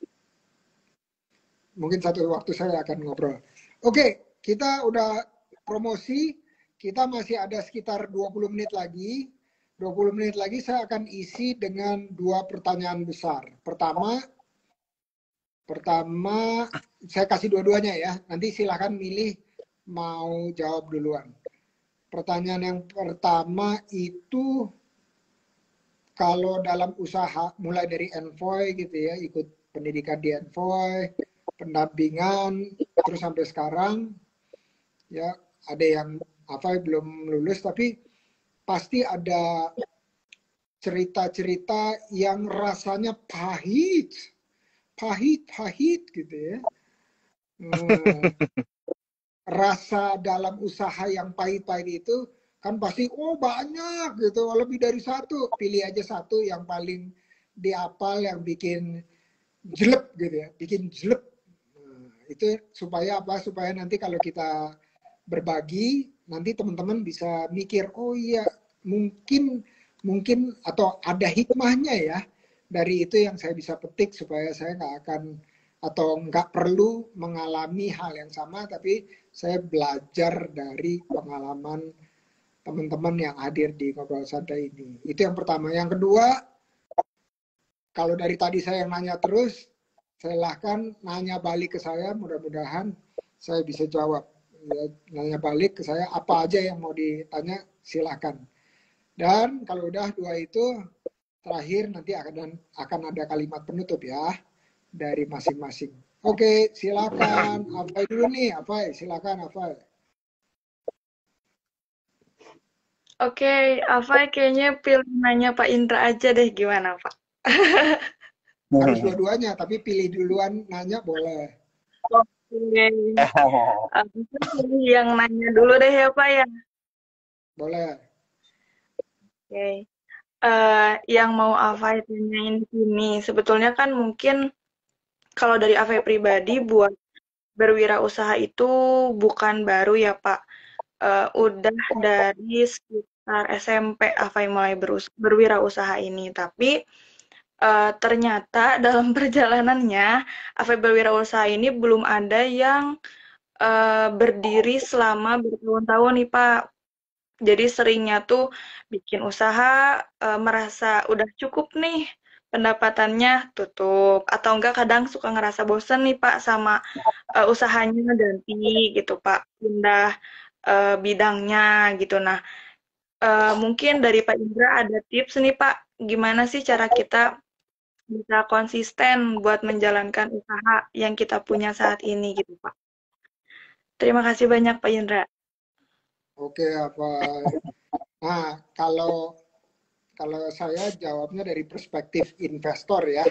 Mungkin satu waktu saya akan ngobrol. Oke, kita udah promosi. Kita masih ada sekitar dua puluh menit lagi. dua puluh menit lagi saya akan isi dengan dua pertanyaan besar. Pertama, pertama saya kasih dua-duanya ya. Nanti silahkan milih mau jawab duluan. Pertanyaan yang pertama itu, kalau dalam usaha, mulai dari Envoy gitu ya, ikut pendidikan di Envoy, pendampingan, terus sampai sekarang, ya ada yang apa belum lulus, tapi pasti ada cerita-cerita yang rasanya pahit, pahit, pahit gitu ya. Hmm, rasa dalam usaha yang pahit-pahit itu kan pasti oh banyak gitu, lebih dari satu, pilih aja satu yang paling dihafal, yang bikin jelek gitu ya, bikin jelek. Nah, itu supaya apa? Supaya nanti kalau kita berbagi, nanti teman-teman bisa mikir, oh iya mungkin mungkin atau ada hikmahnya ya dari itu yang saya bisa petik, supaya saya nggak akan atau nggak perlu mengalami hal yang sama, tapi saya belajar dari pengalaman teman-teman yang hadir di Ngobrol Santai ini. Itu yang pertama. Yang kedua, kalau dari tadi saya yang nanya terus, silahkan nanya balik ke saya, mudah-mudahan saya bisa jawab. Ya, nanya balik ke saya, apa aja yang mau ditanya, silahkan. Dan kalau udah dua itu, terakhir nanti akan akan ada kalimat penutup ya dari masing-masing. Oke, silakan. Afai dulu nih, Afai. Silakan, Afai. Oke, Afai kayaknya pilih nanya Pak Indra aja deh, gimana Pak? Harus dua-duanya, tapi pilih duluan nanya boleh. Oke, uh, pilih yang nanya dulu deh ya Pak ya. Boleh. Oke, uh, yang mau Afai tanyain di sini, sebetulnya kan mungkin kalau dari Afai pribadi buat berwirausaha itu bukan baru ya Pak. Uh, udah dari sekitar S M P Afai mulai berwirausaha ini, tapi uh, ternyata dalam perjalanannya Afai berwirausaha ini belum ada yang uh, berdiri selama bertahun-tahun nih Pak. Jadi seringnya tuh bikin usaha, uh, merasa udah cukup nih pendapatannya, tutup. Atau enggak kadang suka ngerasa bosen nih Pak sama uh, usahanya, ganti gitu Pak, pindah uh, bidangnya gitu. Nah, uh, mungkin dari Pak Indra ada tips nih Pak, gimana sih cara kita bisa konsisten buat menjalankan usaha yang kita punya saat ini gitu Pak. Terima kasih banyak Pak Indra. Oke, apa? Nah, kalau kalau saya jawabnya dari perspektif investor ya.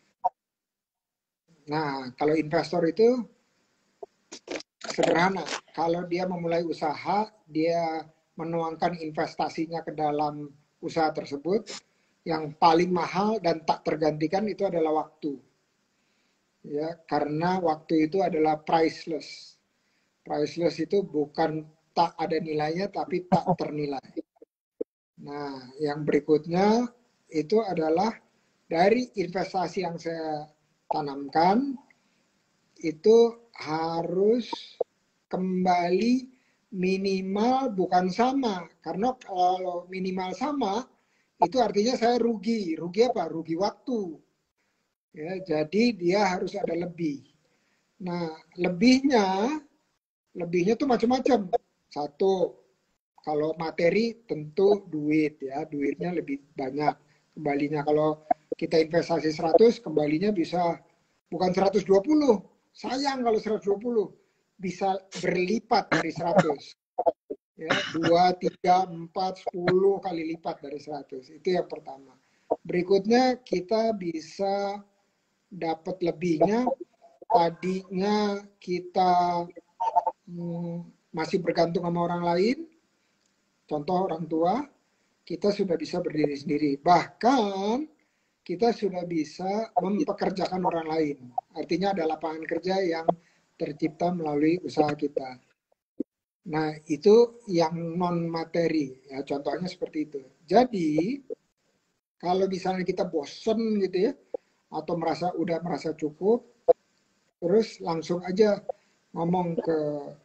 Nah, kalau investor itu sederhana. Kalau dia memulai usaha, dia menuangkan investasinya ke dalam usaha tersebut, yang paling mahal dan tak tergantikan itu adalah waktu. Ya, karena waktu itu adalah priceless. Priceless itu bukan tak ada nilainya, tapi tak ternilai. Nah, yang berikutnya itu adalah dari investasi yang saya tanamkan, itu harus kembali minimal bukan sama. Karena kalau minimal sama, itu artinya saya rugi. Rugi apa? Rugi waktu. Ya, jadi dia harus ada lebih. Nah, lebihnya, lebihnya tuh macam-macam. Satu, Kalau materi tentu duit ya, duitnya lebih banyak kembalinya. Kalau kita investasi seratus, kembalinya bisa bukan seratus dua puluh. Sayang kalau seratus dua puluh, bisa berlipat dari seratus. Ya, dua, tiga, empat, sepuluh kali lipat dari seratus. Itu yang pertama. Berikutnya kita bisa dapat lebihnya. Tadinya kita hmm, masih bergantung sama orang lain, contoh orang tua, kita sudah bisa berdiri sendiri. Bahkan kita sudah bisa mempekerjakan orang lain. Artinya ada lapangan kerja yang tercipta melalui usaha kita. Nah, itu yang non materi, ya contohnya seperti itu. Jadi, kalau misalnya kita bosen gitu ya, atau merasa udah merasa cukup, terus langsung aja ngomong ke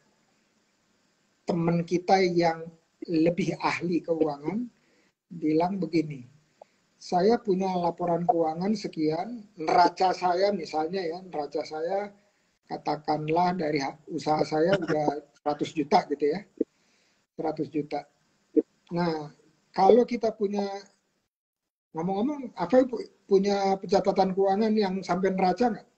teman kita yang lebih ahli keuangan, bilang begini, saya punya laporan keuangan sekian, neraca saya misalnya ya, neraca saya katakanlah dari usaha saya udah seratus juta gitu ya, seratus juta. Nah, kalau kita punya, ngomong-ngomong, apa punya pencatatan keuangan yang sampai neraca nggak?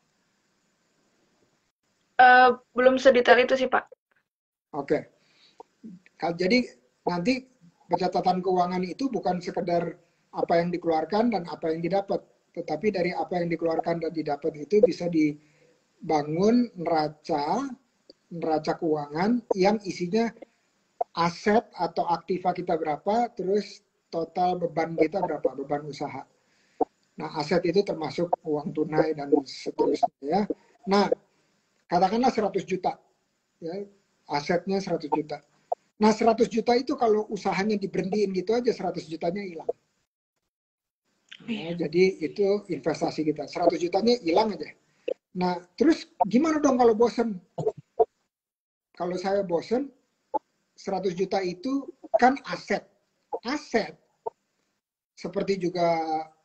Uh, belum sedetail itu sih, Pak. Oke. Jadi nanti pencatatan keuangan itu bukan sekedar apa yang dikeluarkan dan apa yang didapat, tetapi dari apa yang dikeluarkan dan didapat itu bisa dibangun neraca, neraca keuangan yang isinya aset atau aktiva kita berapa, terus total beban kita berapa, beban usaha. Nah, aset itu termasuk uang tunai dan seterusnya ya. Nah, katakanlah seratus juta, ya, asetnya seratus juta. Nah, seratus juta itu kalau usahanya diberhentiin gitu aja, seratus jutanya hilang. Nah, jadi itu investasi kita, seratus jutanya hilang aja. Nah, terus gimana dong kalau bosen? Kalau saya bosen, seratus juta itu kan aset. Aset, seperti juga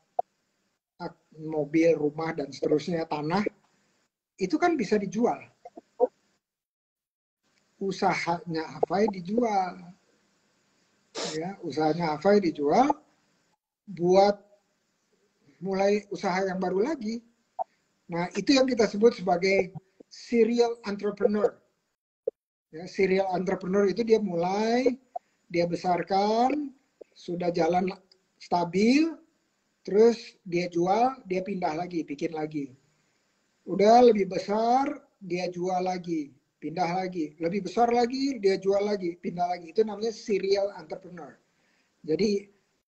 mobil, rumah, dan seterusnya, tanah, itu kan bisa dijual. Usahanya Afai dijual, ya, usahanya Afai dijual buat mulai usaha yang baru lagi. Nah, itu yang kita sebut sebagai serial entrepreneur. Ya, serial entrepreneur itu dia mulai, dia besarkan, sudah jalan stabil, terus dia jual, dia pindah lagi, bikin lagi. Udah lebih besar, dia jual lagi. Pindah lagi, lebih besar lagi, dia jual lagi, pindah lagi. Itu namanya serial entrepreneur. Jadi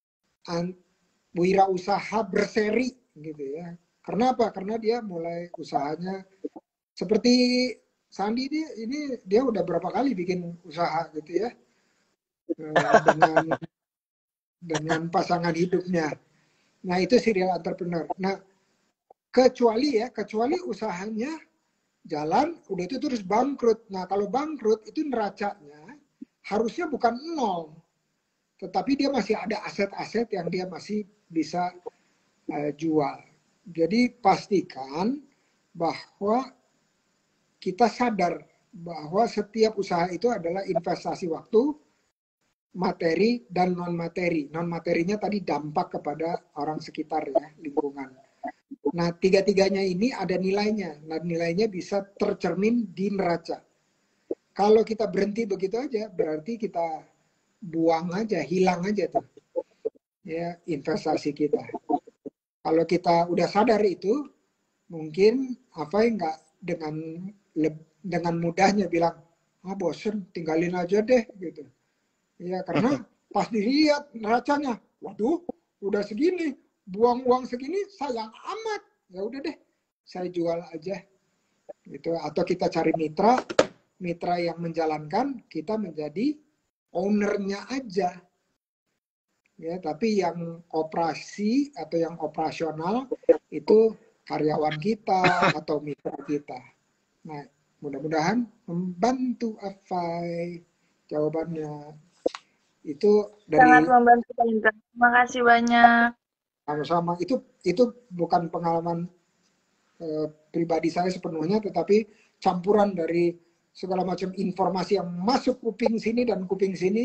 wirausaha berseri gitu ya. Karena apa? Karena dia mulai usahanya seperti Sandi dia ini dia udah berapa kali bikin usaha gitu ya dengan dengan pasangan hidupnya. Nah itu serial entrepreneur. Nah kecuali ya kecuali usahanya jalan, udah itu terus bangkrut. Nah, kalau bangkrut itu neracanya harusnya bukan nol, tetapi dia masih ada aset-aset yang dia masih bisa uh, jual. Jadi pastikan bahwa kita sadar bahwa setiap usaha itu adalah investasi waktu, materi, dan non-materi. Non-materinya tadi dampak kepada orang sekitar ya, lingkungan. Nah, tiga-tiganya ini ada nilainya. Nah, nilainya bisa tercermin di neraca. Kalau kita berhenti begitu aja, berarti kita buang aja, hilang aja tuh. Ya, investasi kita. Kalau kita udah sadar itu, mungkin apa yang nggak dengan dengan mudahnya bilang, ah bosen, tinggalin aja deh gitu. Ya, karena pas dilihat neracanya, waduh, udah segini. Buang uang segini sayang amat, ya udah deh saya jual aja gitu. Atau kita cari mitra mitra yang menjalankan, kita menjadi ownernya aja ya. Tapi yang operasi atau yang operasional itu karyawan kita atau mitra kita. Nah mudah-mudahan membantu Afai jawabannya. Itu dari sangat membantu Pak Indra. Terima kasih banyak. Sama-sama. Itu itu bukan pengalaman eh, pribadi saya sepenuhnya, tetapi campuran dari segala macam informasi yang masuk kuping sini dan kuping sini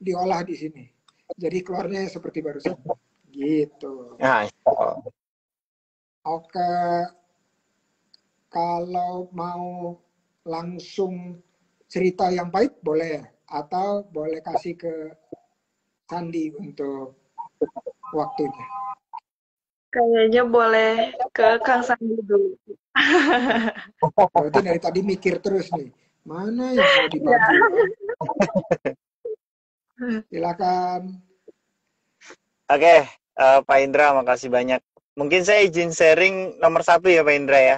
diolah di sini. Jadi keluarnya seperti barusan. Gitu. Nah, Oke, kalau mau langsung cerita yang pahit boleh, atau boleh kasih ke Sandi untuk waktunya. Kayaknya boleh ke Kang Sandi dulu. Berarti dari tadi mikir terus nih, mana yang mau dibagi? Silakan. Oke, eh, Pak Indra, makasih banyak. Mungkin saya izin sharing nomor satu ya, Pak Indra ya.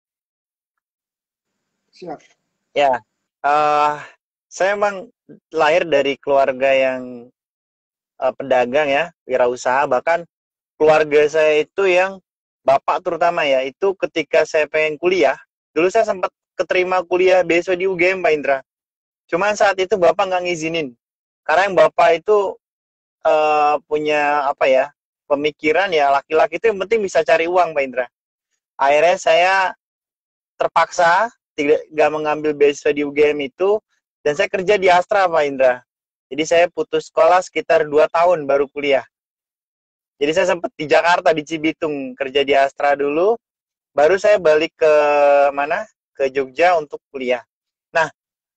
Siap. Ya, eh, saya emang lahir dari keluarga yang eh, pedagang ya, wirausaha. Bahkan keluarga saya itu yang bapak terutama ya, itu ketika saya pengen kuliah, dulu saya sempat keterima kuliah beasiswa di U G M, Pak Indra. Cuman saat itu bapak nggak ngizinin, karena yang bapak itu uh, punya apa ya, pemikiran ya laki-laki itu yang penting bisa cari uang, Pak Indra. Akhirnya saya terpaksa tidak nggak mengambil beasiswa di U G M itu, dan saya kerja di Astra, Pak Indra. Jadi saya putus sekolah sekitar dua tahun baru kuliah. Jadi saya sempat di Jakarta, di Cibitung, kerja di Astra dulu, baru saya balik ke mana? Ke Jogja untuk kuliah. Nah,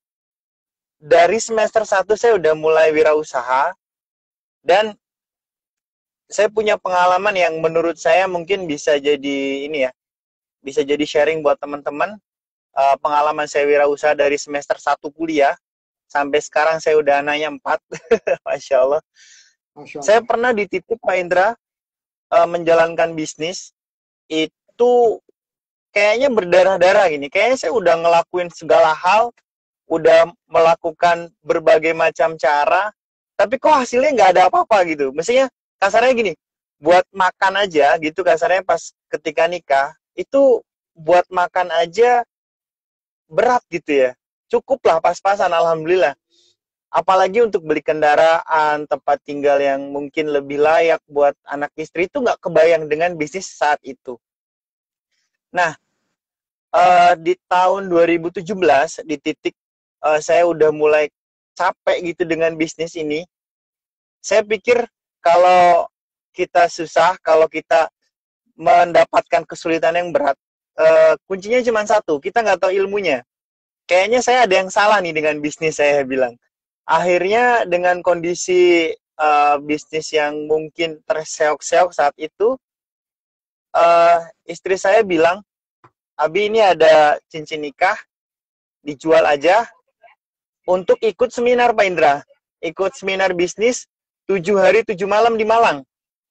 dari semester satu saya udah mulai wirausaha, dan saya punya pengalaman yang menurut saya mungkin bisa jadi ini ya, bisa jadi sharing buat teman-teman. Uh, pengalaman saya wirausaha dari semester satu kuliah, sampai sekarang saya udah anaknya empat, Masya Allah. Masya Allah. Saya pernah di titik, Pak Indra, uh, menjalankan bisnis, itu kayaknya berdarah-darah gini. Kayaknya saya udah ngelakuin segala hal, udah melakukan berbagai macam cara, tapi kok hasilnya nggak ada apa-apa gitu. Mestinya kasarnya gini, buat makan aja gitu, kasarnya pas ketika nikah, itu buat makan aja berat gitu ya. Cukup lah pas-pasan, alhamdulillah. Apalagi untuk beli kendaraan, tempat tinggal yang mungkin lebih layak buat anak istri, itu nggak kebayang dengan bisnis saat itu. Nah, uh, di tahun dua ribu tujuh belas, di titik uh, saya udah mulai capek gitu dengan bisnis ini, saya pikir kalau kita susah, kalau kita mendapatkan kesulitan yang berat, uh, kuncinya cuma satu, kita nggak tahu ilmunya. Kayaknya saya ada yang salah nih dengan bisnis, saya bilang. Akhirnya dengan kondisi uh, bisnis yang mungkin terseok-seok saat itu, uh, istri saya bilang, Abi, ini ada cincin nikah, dijual aja untuk ikut seminar, Pak Indra. Ikut seminar bisnis tujuh hari tujuh malam di Malang.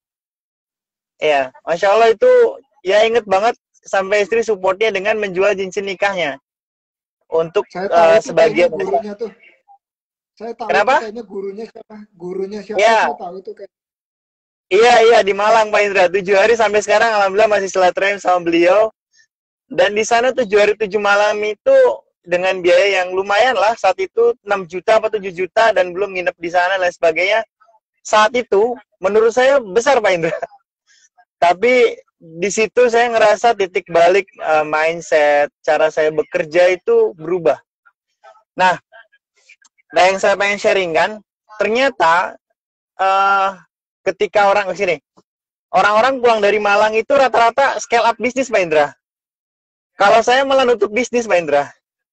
Ya, Masya Allah itu ya inget banget, sampai istri supportnya dengan menjual cincin nikahnya. Untuk Saya tahu uh, tuh sebagian gurunya tuh. Saya tahu Kenapa? tuh kayaknya gurunya siapa? Gurunya siapa? Ya. Saya tahu tuh kayak. Iya, iya di Malang, Pak Indra. Tujuh hari sampai sekarang alhamdulillah masih silaturahim sama beliau. Dan di sana tujuh hari tujuh malam itu dengan biaya yang lumayan lah, saat itu enam juta atau tujuh juta, dan belum nginep di sana dan sebagainya. Saat itu menurut saya besar, Pak Indra. Tapi di situ saya ngerasa titik balik uh, mindset, cara saya bekerja itu berubah. Nah, nah yang saya pengen sharing kan, ternyata uh, ketika orang ke sini, orang-orang pulang dari Malang itu rata-rata scale up bisnis, Pak Indra. Kalau saya malah nutup bisnis, Pak Indra.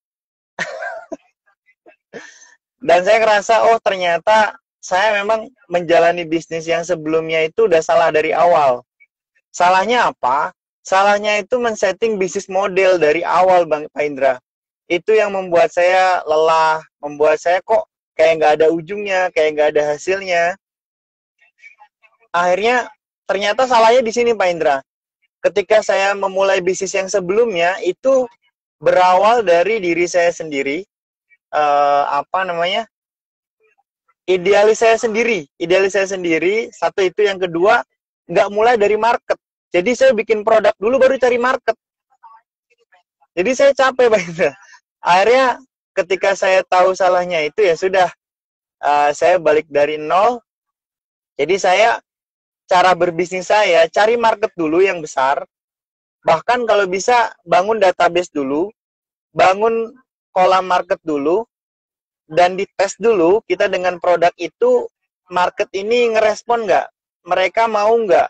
Dan saya ngerasa, oh ternyata saya memang menjalani bisnis yang sebelumnya itu udah salah dari awal. Salahnya apa? Salahnya itu men-setting bisnis model dari awal, Bang Pak Indra. Itu yang membuat saya lelah, membuat saya kok kayak nggak ada ujungnya, kayak nggak ada hasilnya. Akhirnya ternyata salahnya di sini, Pak Indra. Ketika saya memulai bisnis yang sebelumnya, itu berawal dari diri saya sendiri, uh, apa namanya, idealis saya sendiri, idealis saya sendiri. Satu itu, yang kedua, nggak mulai dari market. Jadi saya bikin produk dulu baru cari market. Jadi saya capek, Pak Indra. Akhirnya ketika saya tahu salahnya itu, ya sudah, uh, saya balik dari nol. Jadi saya, cara berbisnis saya, cari market dulu yang besar. Bahkan kalau bisa bangun database dulu, bangun kolam market dulu, dan dites dulu kita dengan produk itu, market ini ngerespon nggak, mereka mau nggak.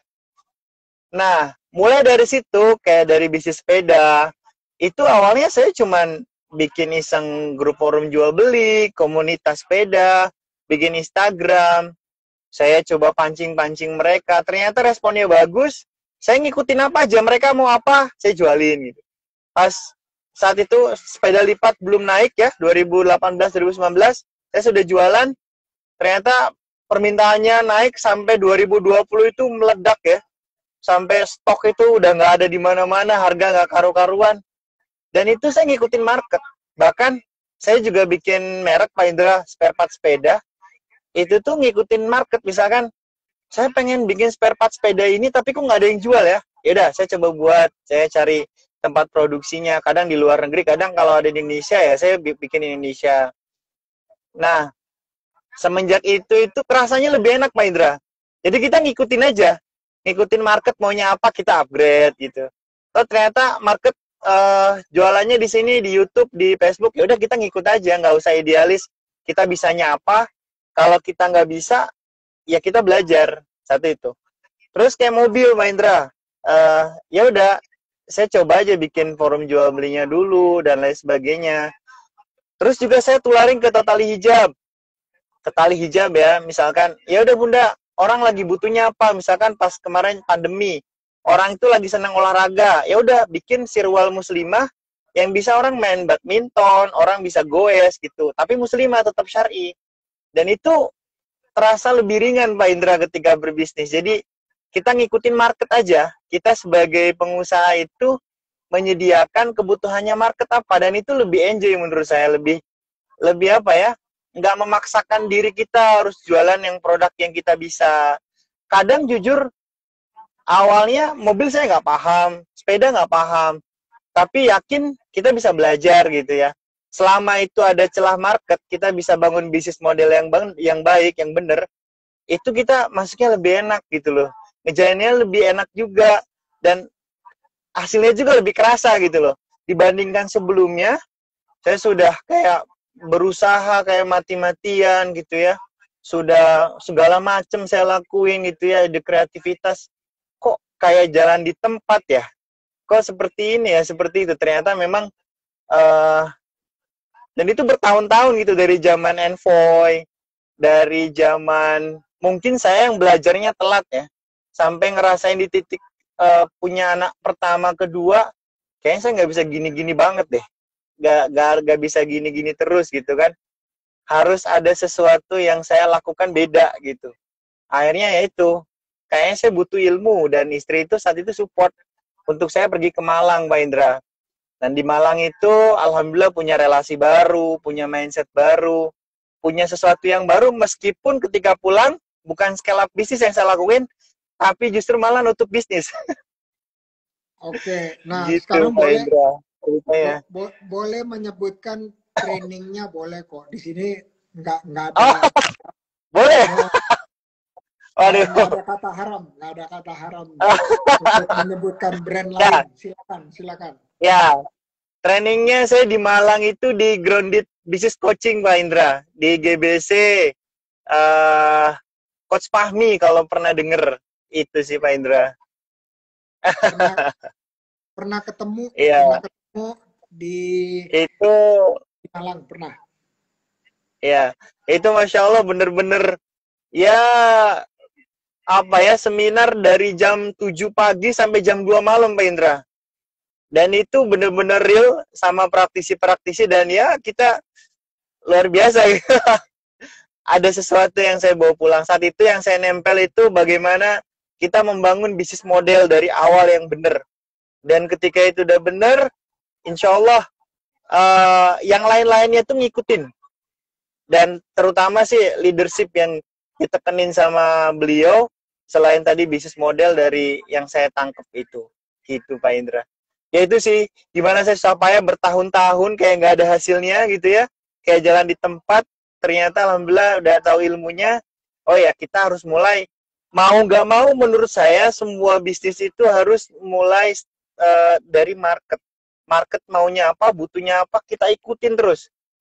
Nah, mulai dari situ, kayak dari bisnis sepeda, itu awalnya saya cuman bikin iseng grup forum jual beli, komunitas sepeda, bikin Instagram, saya coba pancing-pancing mereka, ternyata responnya bagus, saya ngikutin apa aja, mereka mau apa, saya jualin gitu. Pas saat itu sepeda lipat belum naik ya, dua ribu delapan belas dua ribu sembilan belas, saya sudah jualan, ternyata permintaannya naik sampai dua ribu dua puluh itu meledak ya. Sampai stok itu udah nggak ada di mana-mana, harga nggak karu-karuan. Dan itu saya ngikutin market. Bahkan saya juga bikin merek Pak Indra, spare part sepeda. Itu tuh ngikutin market. Misalkan saya pengen bikin spare part sepeda ini, tapi kok nggak ada yang jual ya. Yaudah, saya coba buat. Saya cari tempat produksinya. Kadang di luar negeri, kadang kalau ada di Indonesia ya, saya bikin di Indonesia. Nah, semenjak itu, itu rasanya lebih enak Pak Indra. Jadi kita ngikutin aja. Ngikutin market maunya apa, kita upgrade gitu. Oh ternyata market uh, jualannya di sini, di YouTube, di Facebook, ya udah kita ngikut aja, nggak usah idealis. Kita bisanya apa? Kalau kita nggak bisa, ya kita belajar. Satu itu. Terus kayak mobil, Pak Indra, uh, ya udah, saya coba aja bikin forum jual belinya dulu dan lain sebagainya. Terus juga saya tularin ke Totali Hijab. Ke Tali Hijab ya, misalkan, ya udah Bunda, orang lagi butuhnya apa, misalkan pas kemarin pandemi, orang itu lagi senang olahraga, ya udah bikin sirwal muslimah yang bisa orang main badminton, orang bisa goes gitu, tapi muslimah tetap syar'i. Dan itu terasa lebih ringan Pak Indra ketika berbisnis. Jadi kita ngikutin market aja. Kita sebagai pengusaha itu menyediakan kebutuhannya market apa, dan itu lebih enjoy menurut saya, lebih lebih apa ya? Nggak memaksakan diri kita harus jualan yang produk yang kita bisa. Kadang jujur, awalnya mobil saya nggak paham, sepeda nggak paham, tapi yakin kita bisa belajar gitu ya. Selama itu ada celah market, kita bisa bangun bisnis model yang bang, yang baik, yang bener, itu kita masuknya lebih enak gitu loh. Ngejalaninnya lebih enak juga, dan hasilnya juga lebih kerasa gitu loh. Dibandingkan sebelumnya, saya sudah kayak berusaha kayak mati-matian gitu ya, sudah segala macam saya lakuin gitu ya, di kreativitas, kok kayak jalan di tempat ya, kok seperti ini ya, seperti itu. Ternyata memang uh, dan itu bertahun-tahun gitu, dari zaman Envoy, dari zaman mungkin saya yang belajarnya telat ya, sampai ngerasain di titik uh, punya anak pertama kedua, kayaknya saya nggak bisa gini-gini banget deh. Gak, gak, gak bisa gini-gini terus gitu kan. Harus ada sesuatu yang saya lakukan beda gitu. Akhirnya ya itu, kayaknya saya butuh ilmu, dan istri itu saat itu support untuk saya pergi ke Malang Pak Indra. Dan di Malang itu alhamdulillah punya relasi baru, punya mindset baru, punya sesuatu yang baru, meskipun ketika pulang bukan scale up bisnis yang saya lakuin, tapi justru malah nutup bisnis. Oke, nah gitu, sekarang Pak boleh Indra. Ya. Bo boleh menyebutkan trainingnya, boleh kok. Di sini nggak nggak ada. Oh, boleh. Waduh. Nggak ada kata haram, nggak ada kata haram untuk menyebutkan brand lain. Ya. Silakan, silakan. Ya, trainingnya saya di Malang itu di Grounded Business Coaching Pak Indra, di G B C. Uh, Coach Fahmi kalau pernah denger itu sih Pak Indra. Pernah, pernah ketemu, iya. pernah ketemu di itu di Malang, pernah. Ya, itu Masya Allah bener-bener ya apa ya, seminar dari jam tujuh pagi sampai jam dua malam Pak Indra. Dan itu bener-bener real sama praktisi-praktisi, dan ya kita luar biasa gitu. Ada sesuatu yang saya bawa pulang saat itu, yang saya nempel itu bagaimana kita membangun bisnis model dari awal yang benar. Dan ketika itu udah benar, insya Allah uh, yang lain-lainnya tuh ngikutin. Dan terutama sih leadership yang ditekenin sama beliau, selain tadi bisnis model dari yang saya tangkap itu. Gitu Pak Indra. Ya itu sih, gimana saya supaya bertahun-tahun kayak nggak ada hasilnya gitu ya. Kayak jalan di tempat, ternyata alhamdulillah udah tahu ilmunya. Oh ya, kita harus mulai. Mau nggak mau menurut saya semua bisnis itu harus mulai uh, dari market. Market maunya apa, butuhnya apa, kita ikutin terus.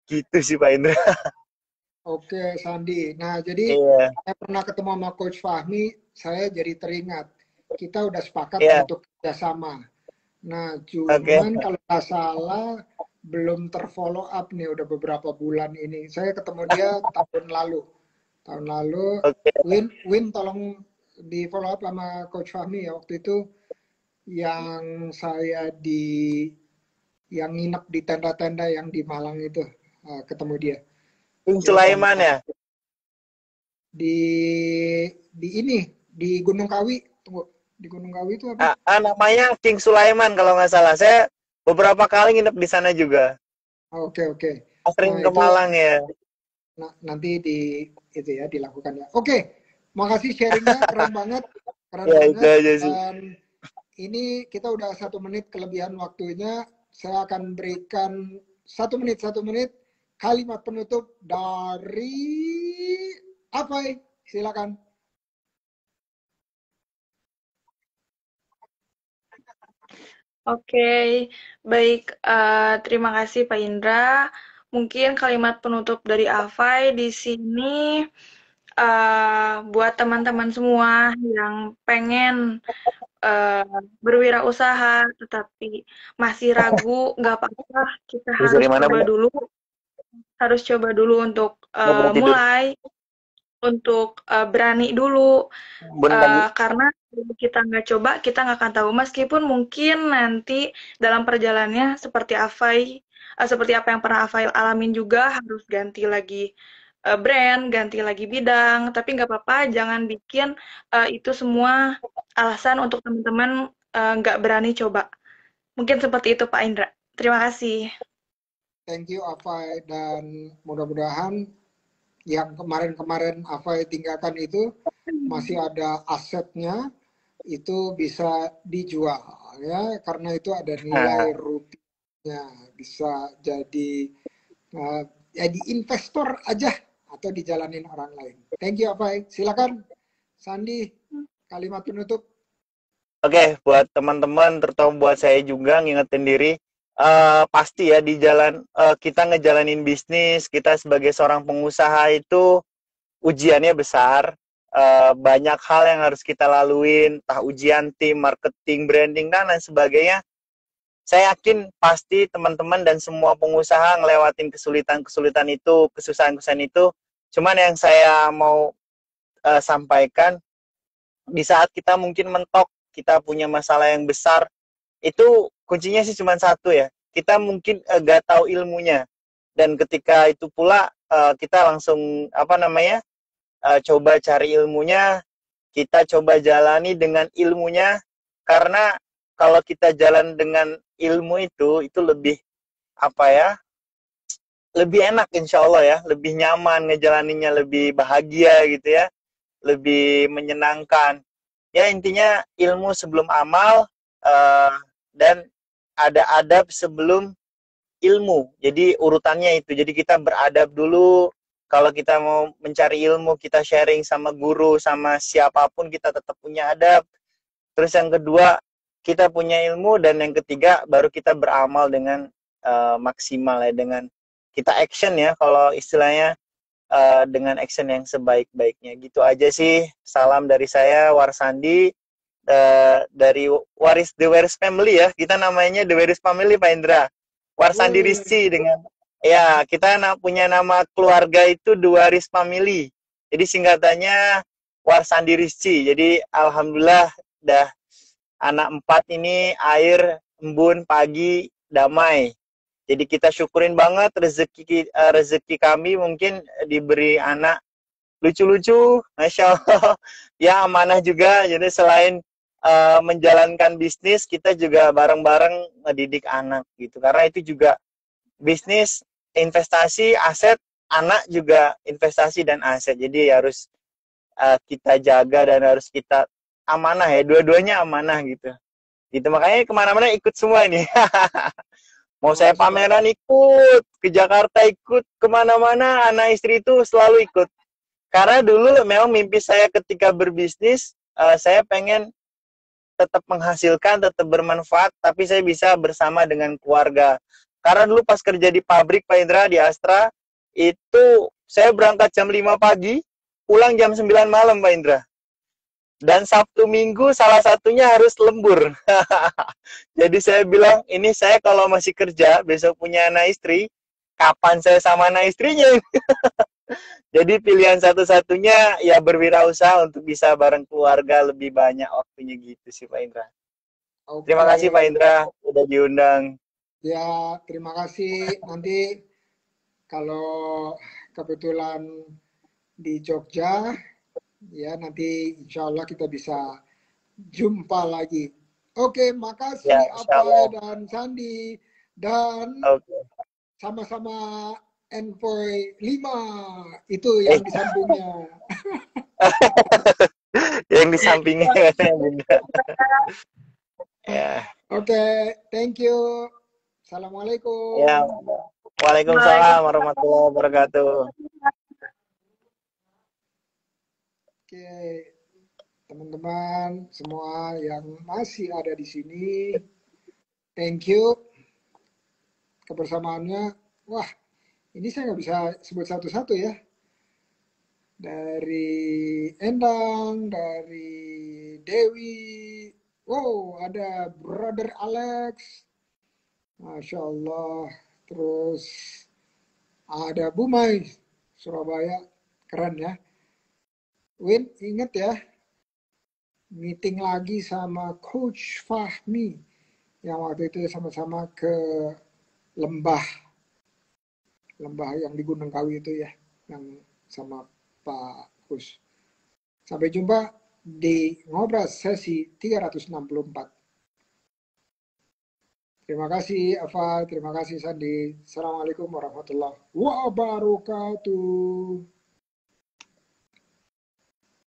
Gitu sih Pak Indra. Oke, Sandi. Nah, jadi Iya, saya pernah ketemu sama Coach Fahmi, saya jadi teringat. Kita udah sepakat iya, untuk kerjasama. Nah, oke, cuman kalau nggak salah belum terfollow up nih udah beberapa bulan ini. Saya ketemu dia tahun lalu. Tahun lalu, oke. Win, Win tolong di follow up sama Coach Fahmi ya. Waktu itu yang saya di yang nginep di tenda-tenda yang di Malang itu eh, ketemu dia. King Ya tahun Sulaiman ya? di di ini di Gunung Kawi. Tunggu, di Gunung Kawi itu apa? Ah, ah, namanya King Sulaiman kalau nggak salah. Saya beberapa kali nginep di sana juga. Oke, oke. Sering Nah, ke itu Malang ya. nah, nanti di itu ya dilakukan ya. Oke, makasih sharingnya, keren banget, keren Ya itu banget. aja sih. Dan ini kita udah satu menit kelebihan waktunya. Saya akan berikan satu menit satu menit kalimat penutup dari Afai. Silakan. Oke, baik. eh, terima kasih Pak Indra. Mungkin kalimat penutup dari Afai di sini eh, buat teman-teman semua yang pengen eh, berwirausaha tetapi masih ragu, nggak apa-apa. Kita Bisa harus dari mana coba Bunda? dulu, harus coba dulu untuk Nggak eh, pernah tidur. mulai, untuk eh, berani dulu. Bunda Bu. Eh, karena kalau kita nggak coba, kita nggak akan tahu. Meskipun mungkin nanti dalam perjalanannya seperti Afai, eh, seperti apa yang pernah Afai alamin juga, harus ganti lagi eh, brand, ganti lagi bidang. Tapi nggak apa-apa, jangan bikin eh, itu semua alasan untuk teman-teman eh, nggak berani coba. Mungkin seperti itu Pak Indra. Terima kasih. Thank you Afai dan mudah-mudahan yang kemarin-kemarin Afai tinggalkan itu masih ada asetnya itu bisa dijual ya karena itu ada nilai Nah, rupiahnya bisa jadi uh, jadi investor aja atau dijalanin orang lain. Thank you Afai. Silakan Sandi kalimat penutup. oke, buat teman-teman, terutama buat saya juga ngingetin diri, eh, pasti ya di jalan eh, kita ngejalanin bisnis, kita sebagai seorang pengusaha itu ujiannya besar, eh, banyak hal yang harus kita laluin, entah ujian tim, marketing, branding, dan lain sebagainya. Saya yakin pasti teman-teman dan semua pengusaha ngelewatin kesulitan-kesulitan itu, kesusahan-kesusahan itu. Cuman yang saya mau eh, sampaikan, di saat kita mungkin mentok, kita punya masalah yang besar, itu kuncinya sih cuma satu ya. Kita mungkin uh, gak tahu ilmunya. Dan ketika itu pula uh, kita langsung apa namanya uh, coba cari ilmunya, kita coba jalani dengan ilmunya. Karena kalau kita jalan dengan ilmu itu, itu lebih apa ya? Lebih enak insya Allah ya, lebih nyaman ngejalaninnya, lebih bahagia gitu ya, lebih menyenangkan. Ya intinya ilmu sebelum amal uh, dan ada adab sebelum ilmu. Jadi urutannya itu. Jadi kita beradab dulu. Kalau kita mau mencari ilmu, kita sharing sama guru, sama siapapun, kita tetap punya adab. Terus yang kedua, kita punya ilmu. Dan yang ketiga, baru kita beramal dengan uh, maksimal ya. Dengan kita action ya, kalau istilahnya uh, dengan action yang sebaik-baiknya. Gitu aja sih. Salam dari saya, Warsandi. Uh, dari Waris The Waris Family ya. Kita namanya The Waris Family, Pak Indra. Warsandi Rizci dengan ya kita na punya nama keluarga itu The Waris Family. Jadi singkatannya Warsandi Rizci. Jadi alhamdulillah dah anak empat ini air, embun, pagi, damai. Jadi kita syukurin banget rezeki uh, rezeki kami mungkin diberi anak lucu-lucu, masya Allah. Ya amanah juga. Jadi selain Uh, menjalankan bisnis, kita juga bareng-bareng ngedidik anak gitu. Karena itu juga bisnis, investasi, aset, anak juga investasi dan aset. Jadi harus uh, kita jaga dan harus kita amanah ya. Dua-duanya amanah gitu. Gitu makanya kemana-mana ikut semua ini. Mau saya pameran ikut, ke Jakarta ikut, kemana-mana anak istri itu selalu ikut. Karena dulu memang mimpi saya ketika berbisnis, uh, saya pengen tetap menghasilkan, tetap bermanfaat, tapi saya bisa bersama dengan keluarga. Karena dulu pas kerja di pabrik Pak Indra di Astra, itu saya berangkat jam lima pagi, pulang jam sembilan malam Pak Indra. Dan Sabtu Minggu salah satunya harus lembur. Jadi saya bilang, ini saya kalau masih kerja, besok punya anak istri, kapan saya sama anak istrinya? Jadi pilihan satu-satunya ya berwirausaha untuk bisa bareng keluarga lebih banyak waktunya gitu sih Pak Indra. Oke. Terima kasih Pak Indra udah diundang. Ya, terima kasih. Nanti kalau kebetulan di Jogja, ya nanti insya Allah kita bisa jumpa lagi. Oke, makasih Ya, insya Apa Allah. dan Sandi. Dan Oke. sama-sama Envoy lima itu yang di sampingnya. Yang di sampingnya katanya Bunda. Ya. Oke, thank you. Assalamualaikum. Ya. Waalaikumsalam warahmatullahi wabarakatuh. Oke, teman-teman semua yang masih ada di sini, thank you kebersamaannya. Wah, ini saya nggak bisa sebut satu-satu ya. Dari Endang, dari Dewi, wow, ada Brother Alex, Masya Allah. Terus ada Bumai, Surabaya, keren ya. Win, inget ya, meeting lagi sama Coach Fahmi yang waktu itu sama-sama ke lembah, lembah yang di Gunung Kawi itu ya, yang sama Pak Kus. Sampai jumpa di Ngobrol sesi tiga ratus enam puluh empat. Terima kasih Ava, terima kasih Sandi. Assalamualaikum warahmatullahi wabarakatuh.